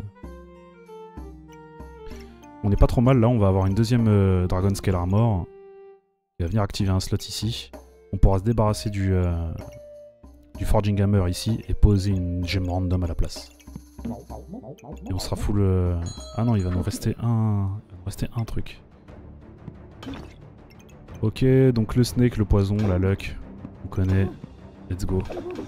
On n'est pas trop mal là, on va avoir une deuxième Dragon Scale Armor. Il va venir activer un slot ici. On pourra se débarrasser du Forging Hammer ici et poser une gemme random à la place. Et on sera full... Ah non, il va nous rester un truc. Ok, donc le snake, le poison, la luck, on connaît. Let's go.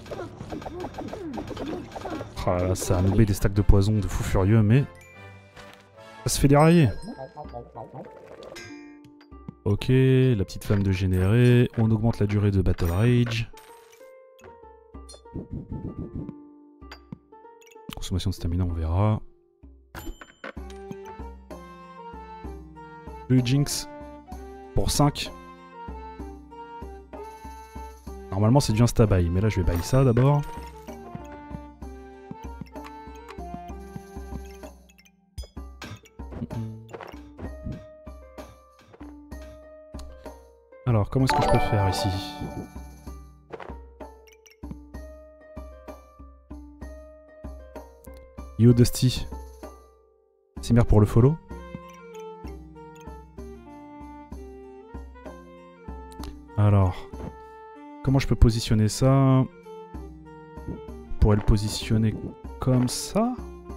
Ah là, ça a noobé des stacks de poison de fou furieux, mais... ça se fait dérailler. Ok, la petite flamme de générer. On augmente la durée de Battle Rage. Consommation de stamina, on verra. Le Jinx pour 5. Normalement c'est du insta-buy, mais là je vais buy ça d'abord. Alors, comment est-ce que je peux faire ici? Yo Dusty. Cimer pour le follow. Alors, comment je peux positionner ça? Je pourrais le positionner comme ça?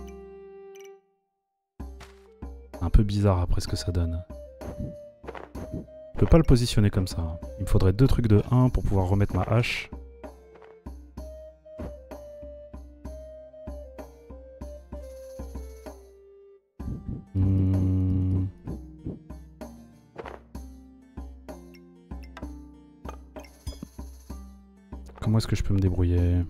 Un peu bizarre après ce que ça donne. Je peux pas le positionner comme ça. Il me faudrait 2 trucs de 1 pour pouvoir remettre ma hache. Comment est-ce que je peux me débrouiller?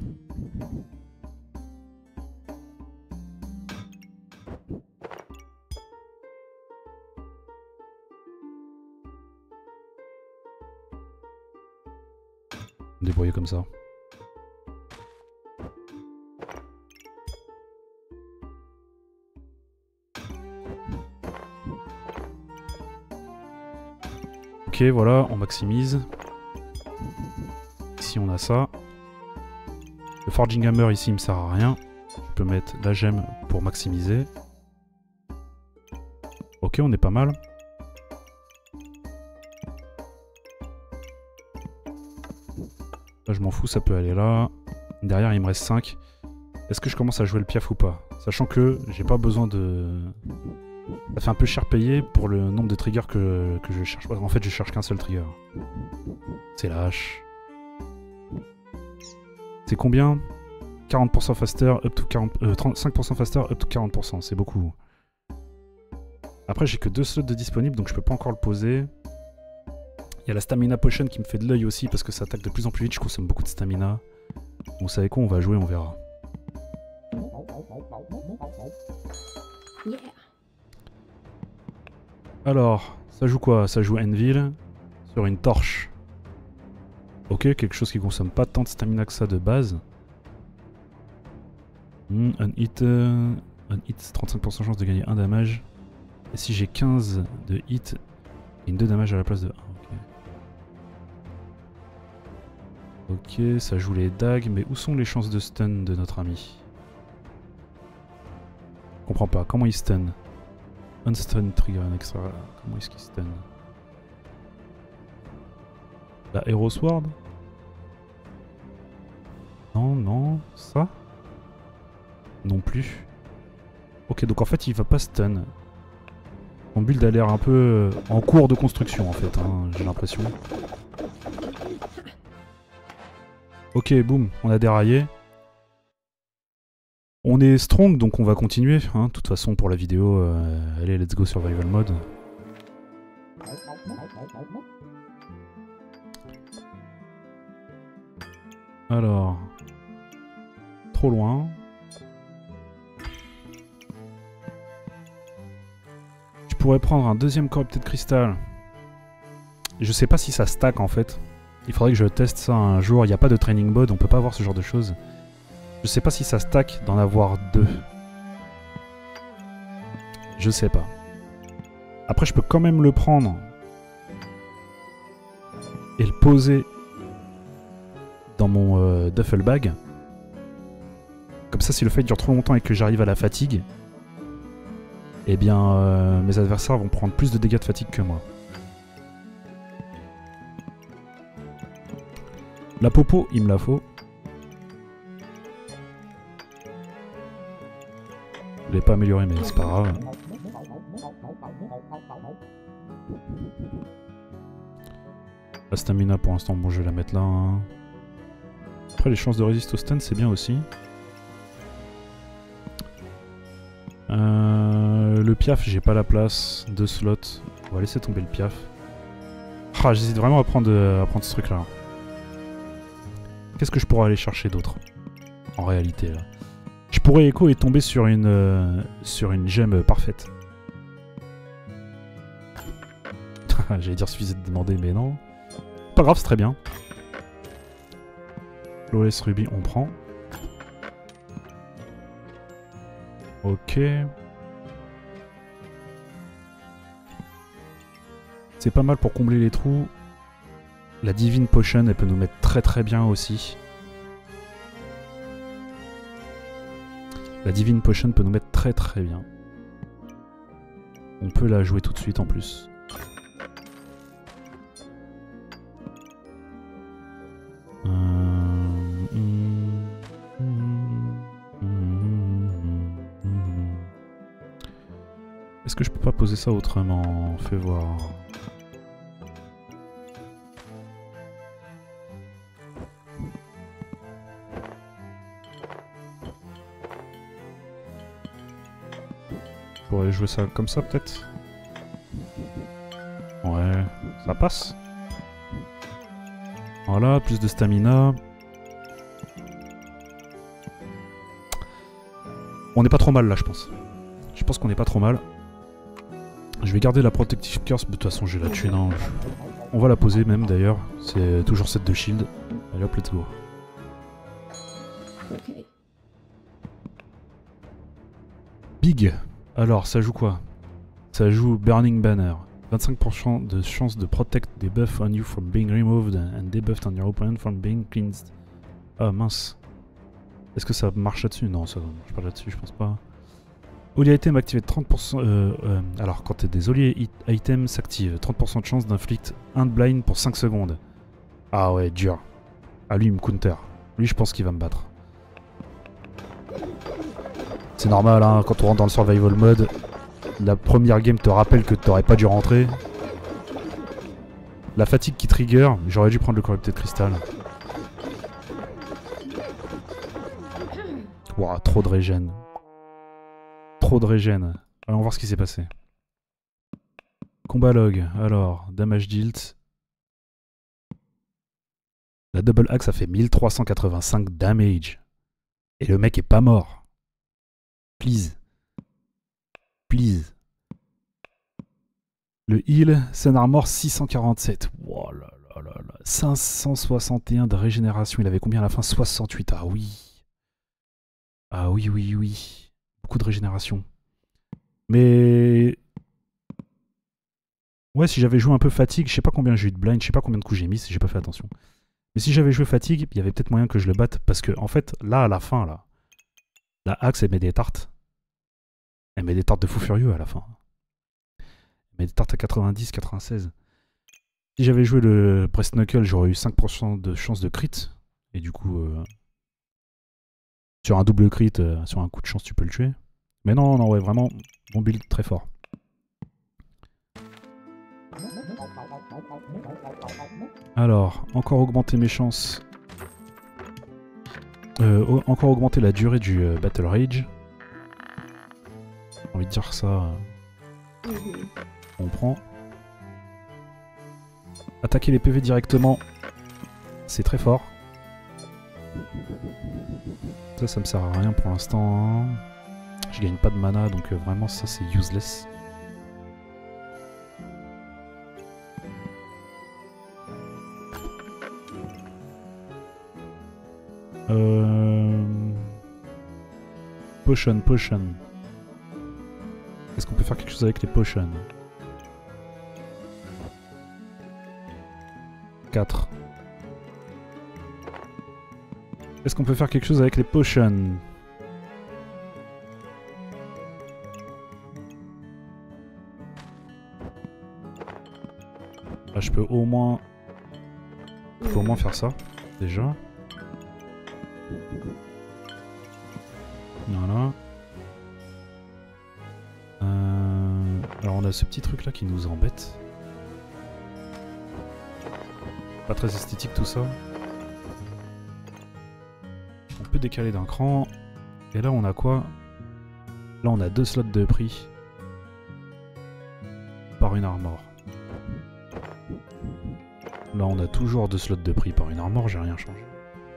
Me débrouiller comme ça. Ok, voilà, on maximise. Ici on a ça. Le Forging Hammer ici il me sert à rien. Je peux mettre la gemme pour maximiser. Ok, on est pas mal. Là je m'en fous, ça peut aller là. Derrière il me reste 5. Est-ce que je commence à jouer le piaf ou pas? Sachant que j'ai pas besoin de... Ça fait un peu cher payé pour le nombre de triggers que je cherche. En fait je cherche qu'un seul trigger. C'est la hache. C'est combien? 40% faster, up to 40... 35% faster, up to 40%. C'est beaucoup. Après j'ai que 2 slots de disponibles donc je peux pas encore le poser. Il y a la stamina potion qui me fait de l'œil aussi parce que ça attaque de plus en plus vite, je consomme beaucoup de stamina. Vous savez quoi, on va jouer, on verra. Alors, ça joue quoi? Ça joue Anvil sur une torche. Ok, quelque chose qui consomme pas tant de stamina que ça de base. Un hit, 35% chance de gagner 1 damage. Et si j'ai 15 de hit, il y a une 2 damage à la place de 1. Ok, ça joue les dagues, mais où sont les chances de stun de notre ami? Je comprends pas, comment il stun? Unstun trigger un extra. Comment est-ce qu'il stun? La Hero Sword? Non, non, ça? Non plus. Ok, donc en fait il va pas stun. Mon build a l'air un peu en cours de construction en fait, hein, j'ai l'impression. Ok, boum, on a déraillé. On est strong, donc on va continuer. Hein. De toute façon, pour la vidéo, allez, let's go survival mode. Alors... Trop loin. Je pourrais prendre un deuxième corrupted cristal. Je sais pas si ça stack en fait. Il faudrait que je teste ça un jour. Il n'y a pas de training mode, on peut pas voir ce genre de choses. Je sais pas si ça stack d'en avoir 2. Je sais pas. Après, je peux quand même le prendre et le poser dans mon duffel bag. Comme ça, si le fight dure trop longtemps et que j'arrive à la fatigue, eh bien, mes adversaires vont prendre plus de dégâts de fatigue que moi. La popo, il me la faut. Je l'ai pas amélioré, mais c'est pas grave. La stamina, pour l'instant, bon, je vais la mettre là. Hein. Après, les chances de résiste au stun, c'est bien aussi. Le piaf, j'ai pas la place. 2 slots. On va laisser tomber le piaf. Ah, j'hésite vraiment à prendre ce truc-là. Qu'est-ce que je pourrais aller chercher d'autre? En réalité, là. Je pourrais écho et tomber sur une gemme parfaite. J'allais dire suffisait de demander, mais non. Pas grave, c'est très bien. Flawless Ruby, on prend. Ok. C'est pas mal pour combler les trous. La Divine Potion, elle peut nous mettre très très bien aussi. La Divine Potion peut nous mettre très très bien. On peut la jouer tout de suite en plus. Est-ce que je peux pas poser ça autrement? Fais voir. Je pourrais jouer ça comme ça peut-être? Ouais, ça passe. Voilà, plus de stamina. On n'est pas trop mal là, je pense. Je pense qu'on n'est pas trop mal. Je vais garder la Protective Curse, de toute façon j'ai la thune. Hein. On va la poser même d'ailleurs. C'est toujours cette de shield. Allez hop, let's go. Big. Alors, ça joue quoi? Ça joue Burning Banner. 25% de chance de protect des buffs on you from being removed and debuffed on your opponent from being cleansed. Ah mince. Est-ce que ça marche là-dessus? Non, ça marche pas là-dessus, je pense pas. Holy Item activé 30%. Alors, quand des Holy Items s'activent, 30% de chance d'inflict un blind pour 5 secondes. Ah ouais, dur. Ah, lui, il me counter. Lui, je pense qu'il va me battre. C'est normal, hein, quand on rentre dans le survival mode, la première game te rappelle que t'aurais pas dû rentrer. La fatigue qui trigger, j'aurais dû prendre le corrupted cristal. Ouah, trop de régène. Trop de régène. Allons voir ce qui s'est passé. Combat log. Alors, damage dealt. La double axe a fait 1385 damage. Et le mec est pas mort. Please. Please. Le heal, Sun Armor 647. Wow là là là là. 561 de régénération. Il avait combien à la fin? 68. Ah oui. Ah oui, oui, oui. Beaucoup de régénération. Mais... ouais, si j'avais joué un peu fatigue, je sais pas combien j'ai eu de blind, je sais pas combien de coups j'ai mis, si j'ai pas fait attention. Mais si j'avais joué fatigue, il y avait peut-être moyen que je le batte. Parce que, en fait, là, à la fin, là, la axe, elle met des tartes. Elle met des tartes de fou furieux à la fin. Elle met des tartes à 90, 96. Si j'avais joué le Breast Knuckle, j'aurais eu 5% de chance de crit. Et du coup, sur un double crit, sur un coup de chance, tu peux le tuer. Mais non, non, ouais, vraiment, bon build très fort. Alors, encore augmenter mes chances. Encore augmenter la durée du Battle Rage. J'ai envie de dire ça. On prend. Attaquer les PV directement. C'est très fort. Ça me sert à rien pour l'instant. Je gagne pas de mana, donc vraiment ça c'est useless. Potion, potion. Est-ce qu'on peut faire quelque chose avec les potions? 4. Est-ce qu'on peut faire quelque chose avec les potions? Là, je peux au moins... je peux au moins faire ça, déjà. Voilà. Alors on a ce petit truc là qui nous embête. Pas très esthétique tout ça. On peut décaler d'un cran. Et là on a quoi? Là on a 2 slots de prix. Par une armor. Là on a toujours 2 slots de prix par une armor, j'ai rien changé.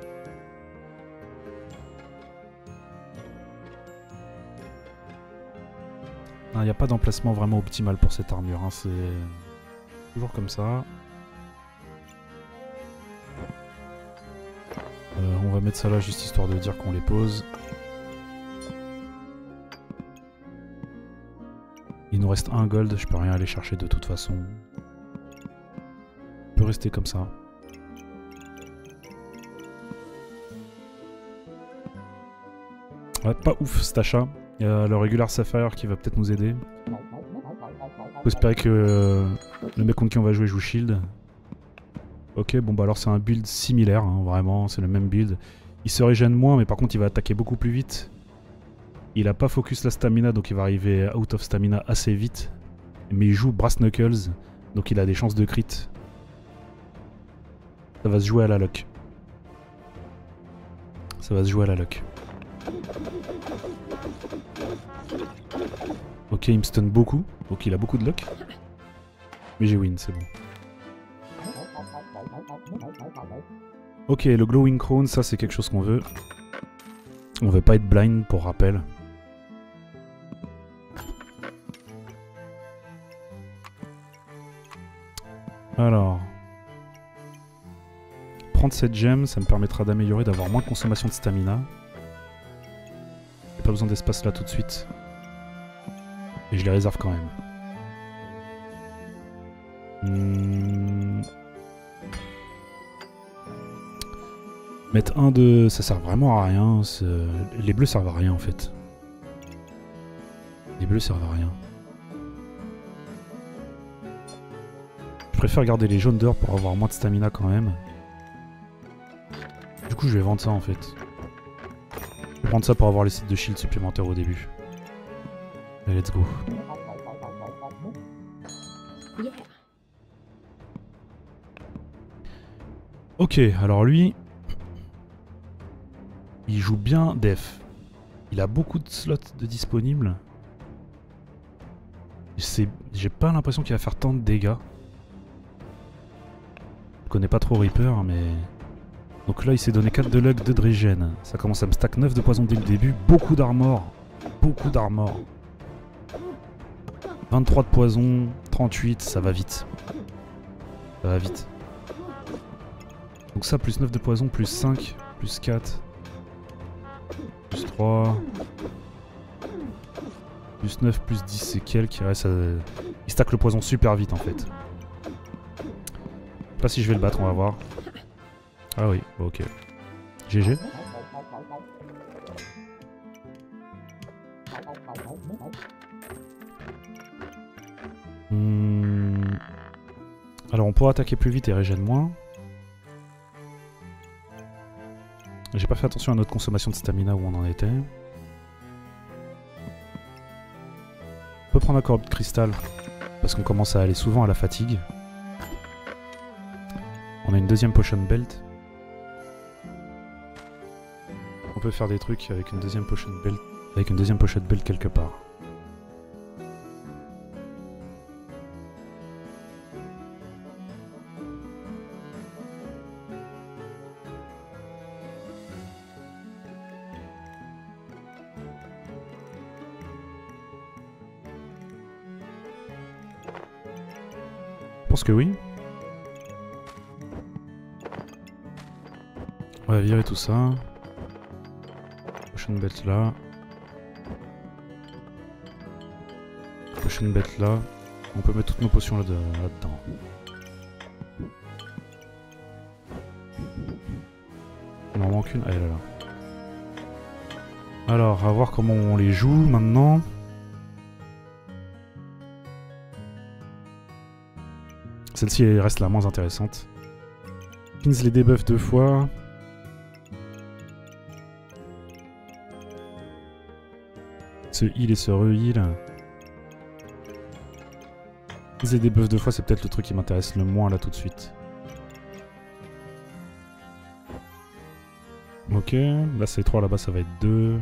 Il n'y a pas d'emplacement vraiment optimal pour cette armure, hein. C'est toujours comme ça. On va mettre ça là juste histoire de dire qu'on les pose. Il nous reste un gold, je peux rien aller chercher de toute façon. On peut rester comme ça. Ouais, pas ouf cet achat. Il y a le Regular Sapphire qui va peut-être nous aider. Faut espérer que le mec contre qui on va jouer joue shield. Ok, bon bah alors c'est un build similaire, hein, vraiment, c'est le même build. Il se régène moins, mais par contre il va attaquer beaucoup plus vite. Il a pas focus la stamina, donc il va arriver out of stamina assez vite. Mais il joue Brass Knuckles, donc il a des chances de crit. Ça va se jouer à la luck. Ça va se jouer à la luck. Ok, il me stun beaucoup, donc il a beaucoup de luck. Mais j'ai win, c'est bon. Ok, le Glowing Crown, ça c'est quelque chose qu'on veut. On veut pas être blind, pour rappel. Alors... Prendre cette gemme, ça me permettra d'améliorer, d'avoir moins de consommation de stamina. J'ai pas besoin d'espace là tout de suite. Et je les réserve quand même. Mettre un de... ça sert vraiment à rien. Les bleus servent à rien en fait. Les bleus servent à rien. Je préfère garder les jaunes dehors pour avoir moins de stamina quand même. Du coup je vais vendre ça en fait. Je vais prendre ça pour avoir les sites de shield supplémentaires au début. Allez, let's go. Ok, alors lui... il joue bien def. Il a beaucoup de slots de disponibles. J'ai pas l'impression qu'il va faire tant de dégâts. Je connais pas trop Reaper, mais... Donc là, il s'est donné 4 de luck, 2 de régène. Ça commence à me stack 9 de poison dès le début. Beaucoup d'armor. Beaucoup d'armor. 23 de poison, 38, ça va vite. Ça va vite. Donc ça, plus 9 de poison, plus 5, plus 4, plus 3, plus 9, plus 10, c'est quelques. Ouais, ça... Il stack le poison super vite en fait. Je sais pas si je vais le battre, on va voir. Ah oui, ok. GG. Alors on pourra attaquer plus vite et régène moins. J'ai pas fait attention à notre consommation de stamina où on en était. On peut prendre un corps de cristal parce qu'on commence à aller souvent à la fatigue. On a une deuxième potion belt. On peut faire des trucs avec une deuxième potion belt, quelque part. Je pense que oui. On va virer tout ça. Potion belt là. Potion belt là. On peut mettre toutes nos potions là-dedans. Il m'en manque une. Ah, elle est là. Alors, à voir comment on les joue maintenant. Celle-ci reste la moins intéressante. Pins les debuffs 2 fois. Ce heal et ce re-heal. Pins les debuffs 2 fois, c'est peut-être le truc qui m'intéresse le moins là tout de suite. Ok, là c'est 3, là-bas ça va être 2.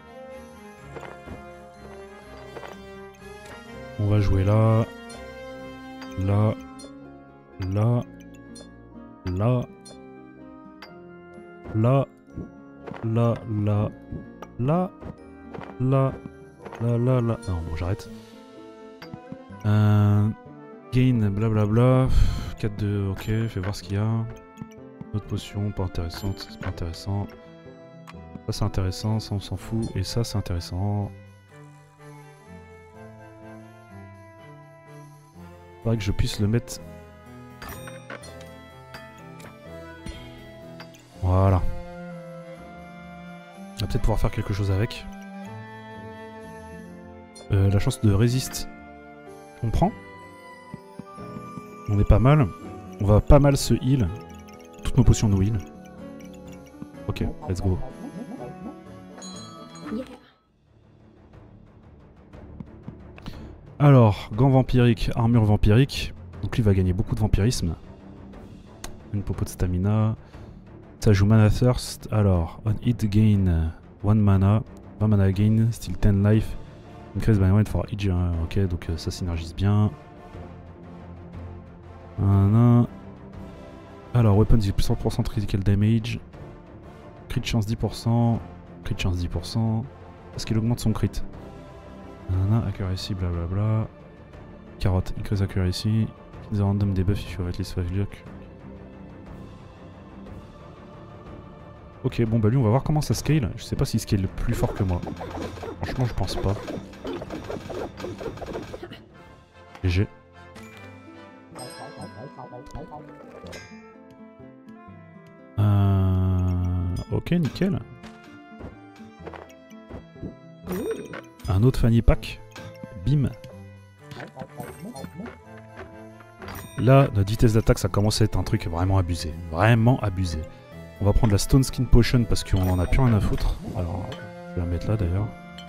On va jouer là. Là. Là. Là. Là. Là. Là. Là. Là. Là. Là. Là. Non, bon, j'arrête. Gain, blablabla. 4-2, ok, fais voir ce qu'il y a. Autre potion, pas intéressante, c'est pas intéressant. Ça c'est intéressant, ça on s'en fout. Et ça c'est intéressant. Faudrait que je puisse le mettre. Voilà. peut-être pouvoir faire quelque chose avec. La chance de résiste, on prend. On est pas mal. On va pas mal se heal. Toutes nos potions nous heal. Ok, let's go. Alors, gants vampiriques, armure vampirique. Donc lui va gagner beaucoup de vampirisme. Une popo de stamina. Ça joue mana thirst. Alors, on hit gain 1 mana. 1 mana gain, still 10 life. Increase by 1 for each. Ok, donc ça synergise bien. Alors, weapon dit plus 100% critical damage. Crit chance 10%. Crit chance 10%. Parce qu'il augmente son crit. Accuracy, blablabla. Carotte, increase accuracy. The random debuff if you have at least 5 luck. Ok, bon bah lui on va voir comment ça scale. Je sais pas s'il scale plus fort que moi. Franchement je pense pas. GG. Ok, nickel. Un autre fanny pack. Bim. Là, notre vitesse d'attaque, ça commence à être un truc vraiment abusé. Vraiment abusé. On va prendre la Stone Skin Potion parce qu'on en a plus rien à foutre. Alors, je vais la mettre là d'ailleurs.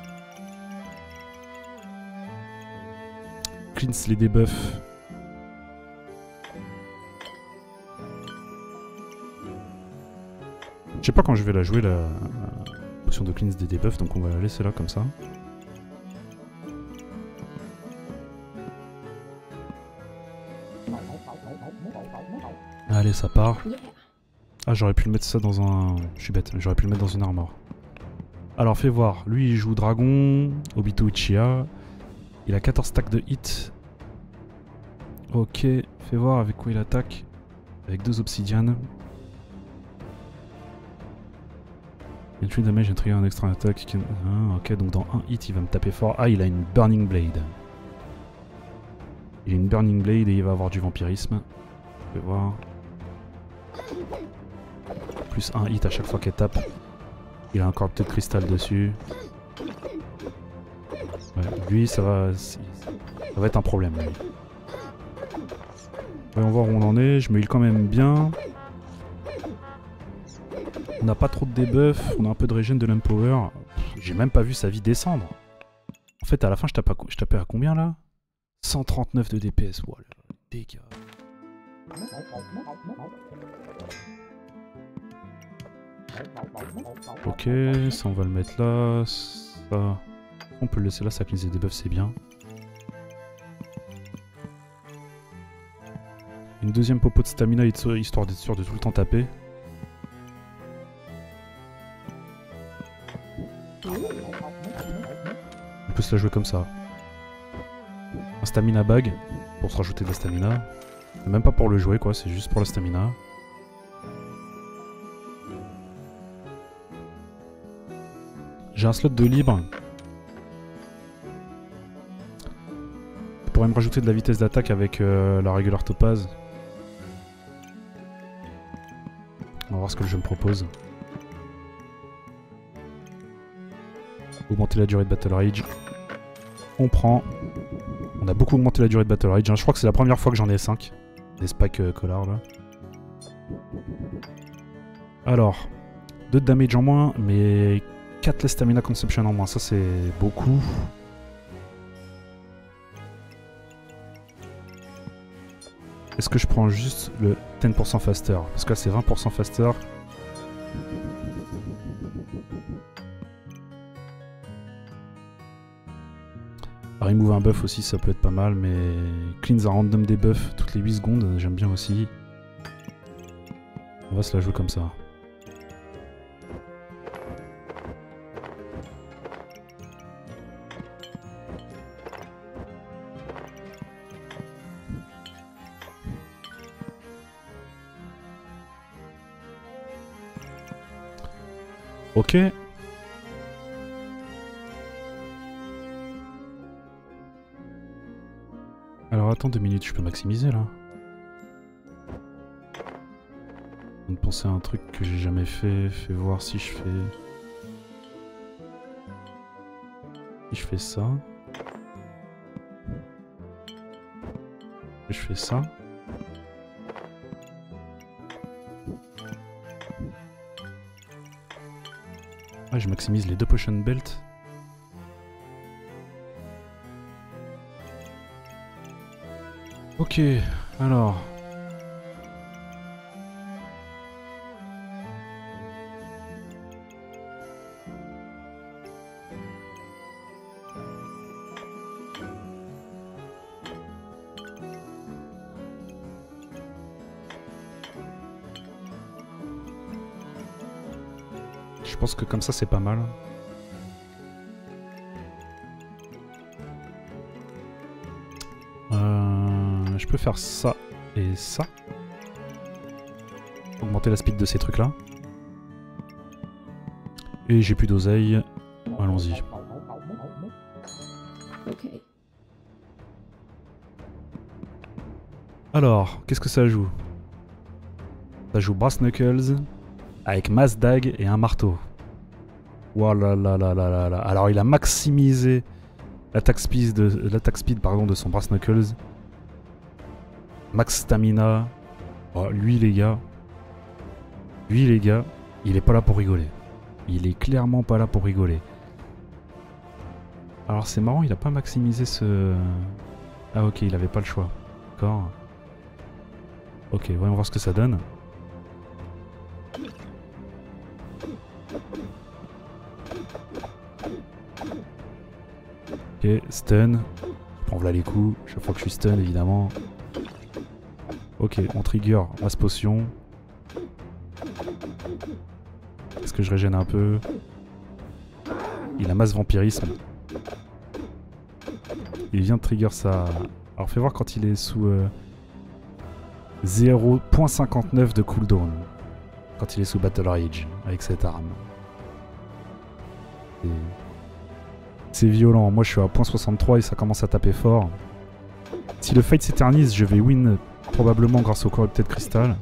Cleanse les debuffs. Je sais pas quand je vais la jouer, la potion de cleanse des debuffs, donc on va la laisser là comme ça. Allez, ça part. Ah, j'aurais pu le mettre ça dans un... Je suis bête, j'aurais pu le mettre dans une armure. Alors, fais voir. Lui, il joue Dragon, Obito Uchiha. Il a 14 stacks de hit. Ok, fais voir avec quoi il attaque. Avec 2 obsidianes. Entry damage and trigger un extra attack. Ah, ok, donc dans un hit, il va me taper fort. Ah, il a une Burning Blade. Il a une Burning Blade et il va avoir du vampirisme. Fais voir. Plus un hit à chaque fois qu'elle tape. Il a encore peut-être cristal dessus. Ouais, lui, ça va être un problème. Lui. Voyons voir où on en est. Je me heal quand même bien. On n'a pas trop de debuff. On a un peu de régène, de l'empower. J'ai même pas vu sa vie descendre. En fait, à la fin, je tapais à combien là? 139 de DPS. Voilà, dégâts. Ok, ça on va le mettre là. Ça, on peut le laisser là, ça cleanse les debuffs, c'est bien. Une deuxième popo de stamina histoire d'être sûr de tout le temps taper. On peut se la jouer comme ça. Un stamina bag pour se rajouter de la stamina. Même pas pour le jouer quoi, c'est juste pour la stamina. J'ai un slot de libre. Je pourrais me rajouter de la vitesse d'attaque avec la régulière topaz. On va voir ce que le jeu me propose. Augmenter la durée de Battle Rage. On prend. On a beaucoup augmenté la durée de Battle Rage. Hein. Je crois que c'est la première fois que j'en ai 5. Des spikes collards là. Alors, 2 de damage en moins, mais 4 less stamina consumption en moins. Ça c'est beaucoup. Est-ce que je prends juste le 10% faster? Parce que là c'est 20% faster. Remove un buff aussi, ça peut être pas mal, mais cleanse un random debuff toutes les 8 secondes, j'aime bien aussi. On va se la jouer comme ça. Ok. Alors attends 2 minutes, je peux maximiser là. Je viens de penser à un truc que j'ai jamais fait. Fais voir si je fais... Si je fais ça. Je fais ça. Ah, je maximise les 2 potion belt. Ok, alors. Je pense que comme ça c'est pas mal. Je peux faire ça et ça. Augmenter la speed de ces trucs là. Et j'ai plus d'oseille. Allons-y. Alors, qu'est-ce que ça joue? Ça joue Brass Knuckles avec Mass Dag et un marteau. Voilà, là, là, là, là, là. Alors, il a maximisé l'attaque speed de son Brass Knuckles. Max stamina. Oh, lui, les gars, il est pas là pour rigoler. Il est clairement pas là pour rigoler. Alors, c'est marrant, il a pas maximisé ce... Ah, ok, il avait pas le choix. D'accord. Ok, voyons voir ce que ça donne. Ok, stun. Je prends là les coups, chaque fois que je suis stun évidemment. Ok, on trigger masse potion. Est-ce que je régène un peu? Il a masse vampirisme. Il vient de trigger ça. Alors fais voir quand il est sous 0.59 de cooldown. Quand il est sous Battle Rage avec cette arme. C'est violent. Moi je suis à 0.63 et ça commence à taper fort. Si le fight s'éternise, je vais win probablement grâce au Corrupted Crystal.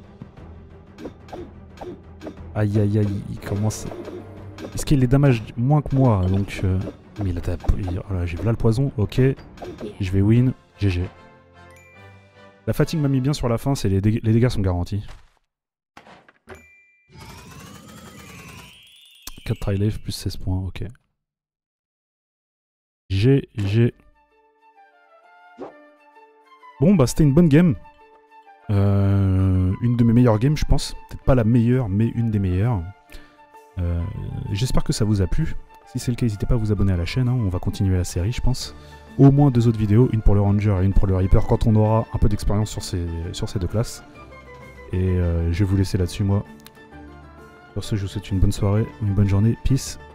Aïe aïe aïe, il commence... Est-ce qu'il a les damages moins que moi? Donc... Mais il a tapé... Voilà, j'ai là le poison, ok. Je vais win, GG. La fatigue m'a mis bien sur la fin, les dégâts sont garantis. 4 try life plus 16 points, ok. GG. Bon bah c'était une bonne game. Une de mes meilleures games je pense. Peut-être pas la meilleure mais une des meilleures. J'espère que ça vous a plu. Si c'est le cas n'hésitez pas à vous abonner à la chaîne. Hein. On va continuer la série je pense. Au moins 2 autres vidéos. Une pour le Ranger et une pour le Reaper quand on aura un peu d'expérience sur ces 2 classes. Et je vais vous laisser là-dessus moi. Sur ce je vous souhaite une bonne soirée, une bonne journée. Peace.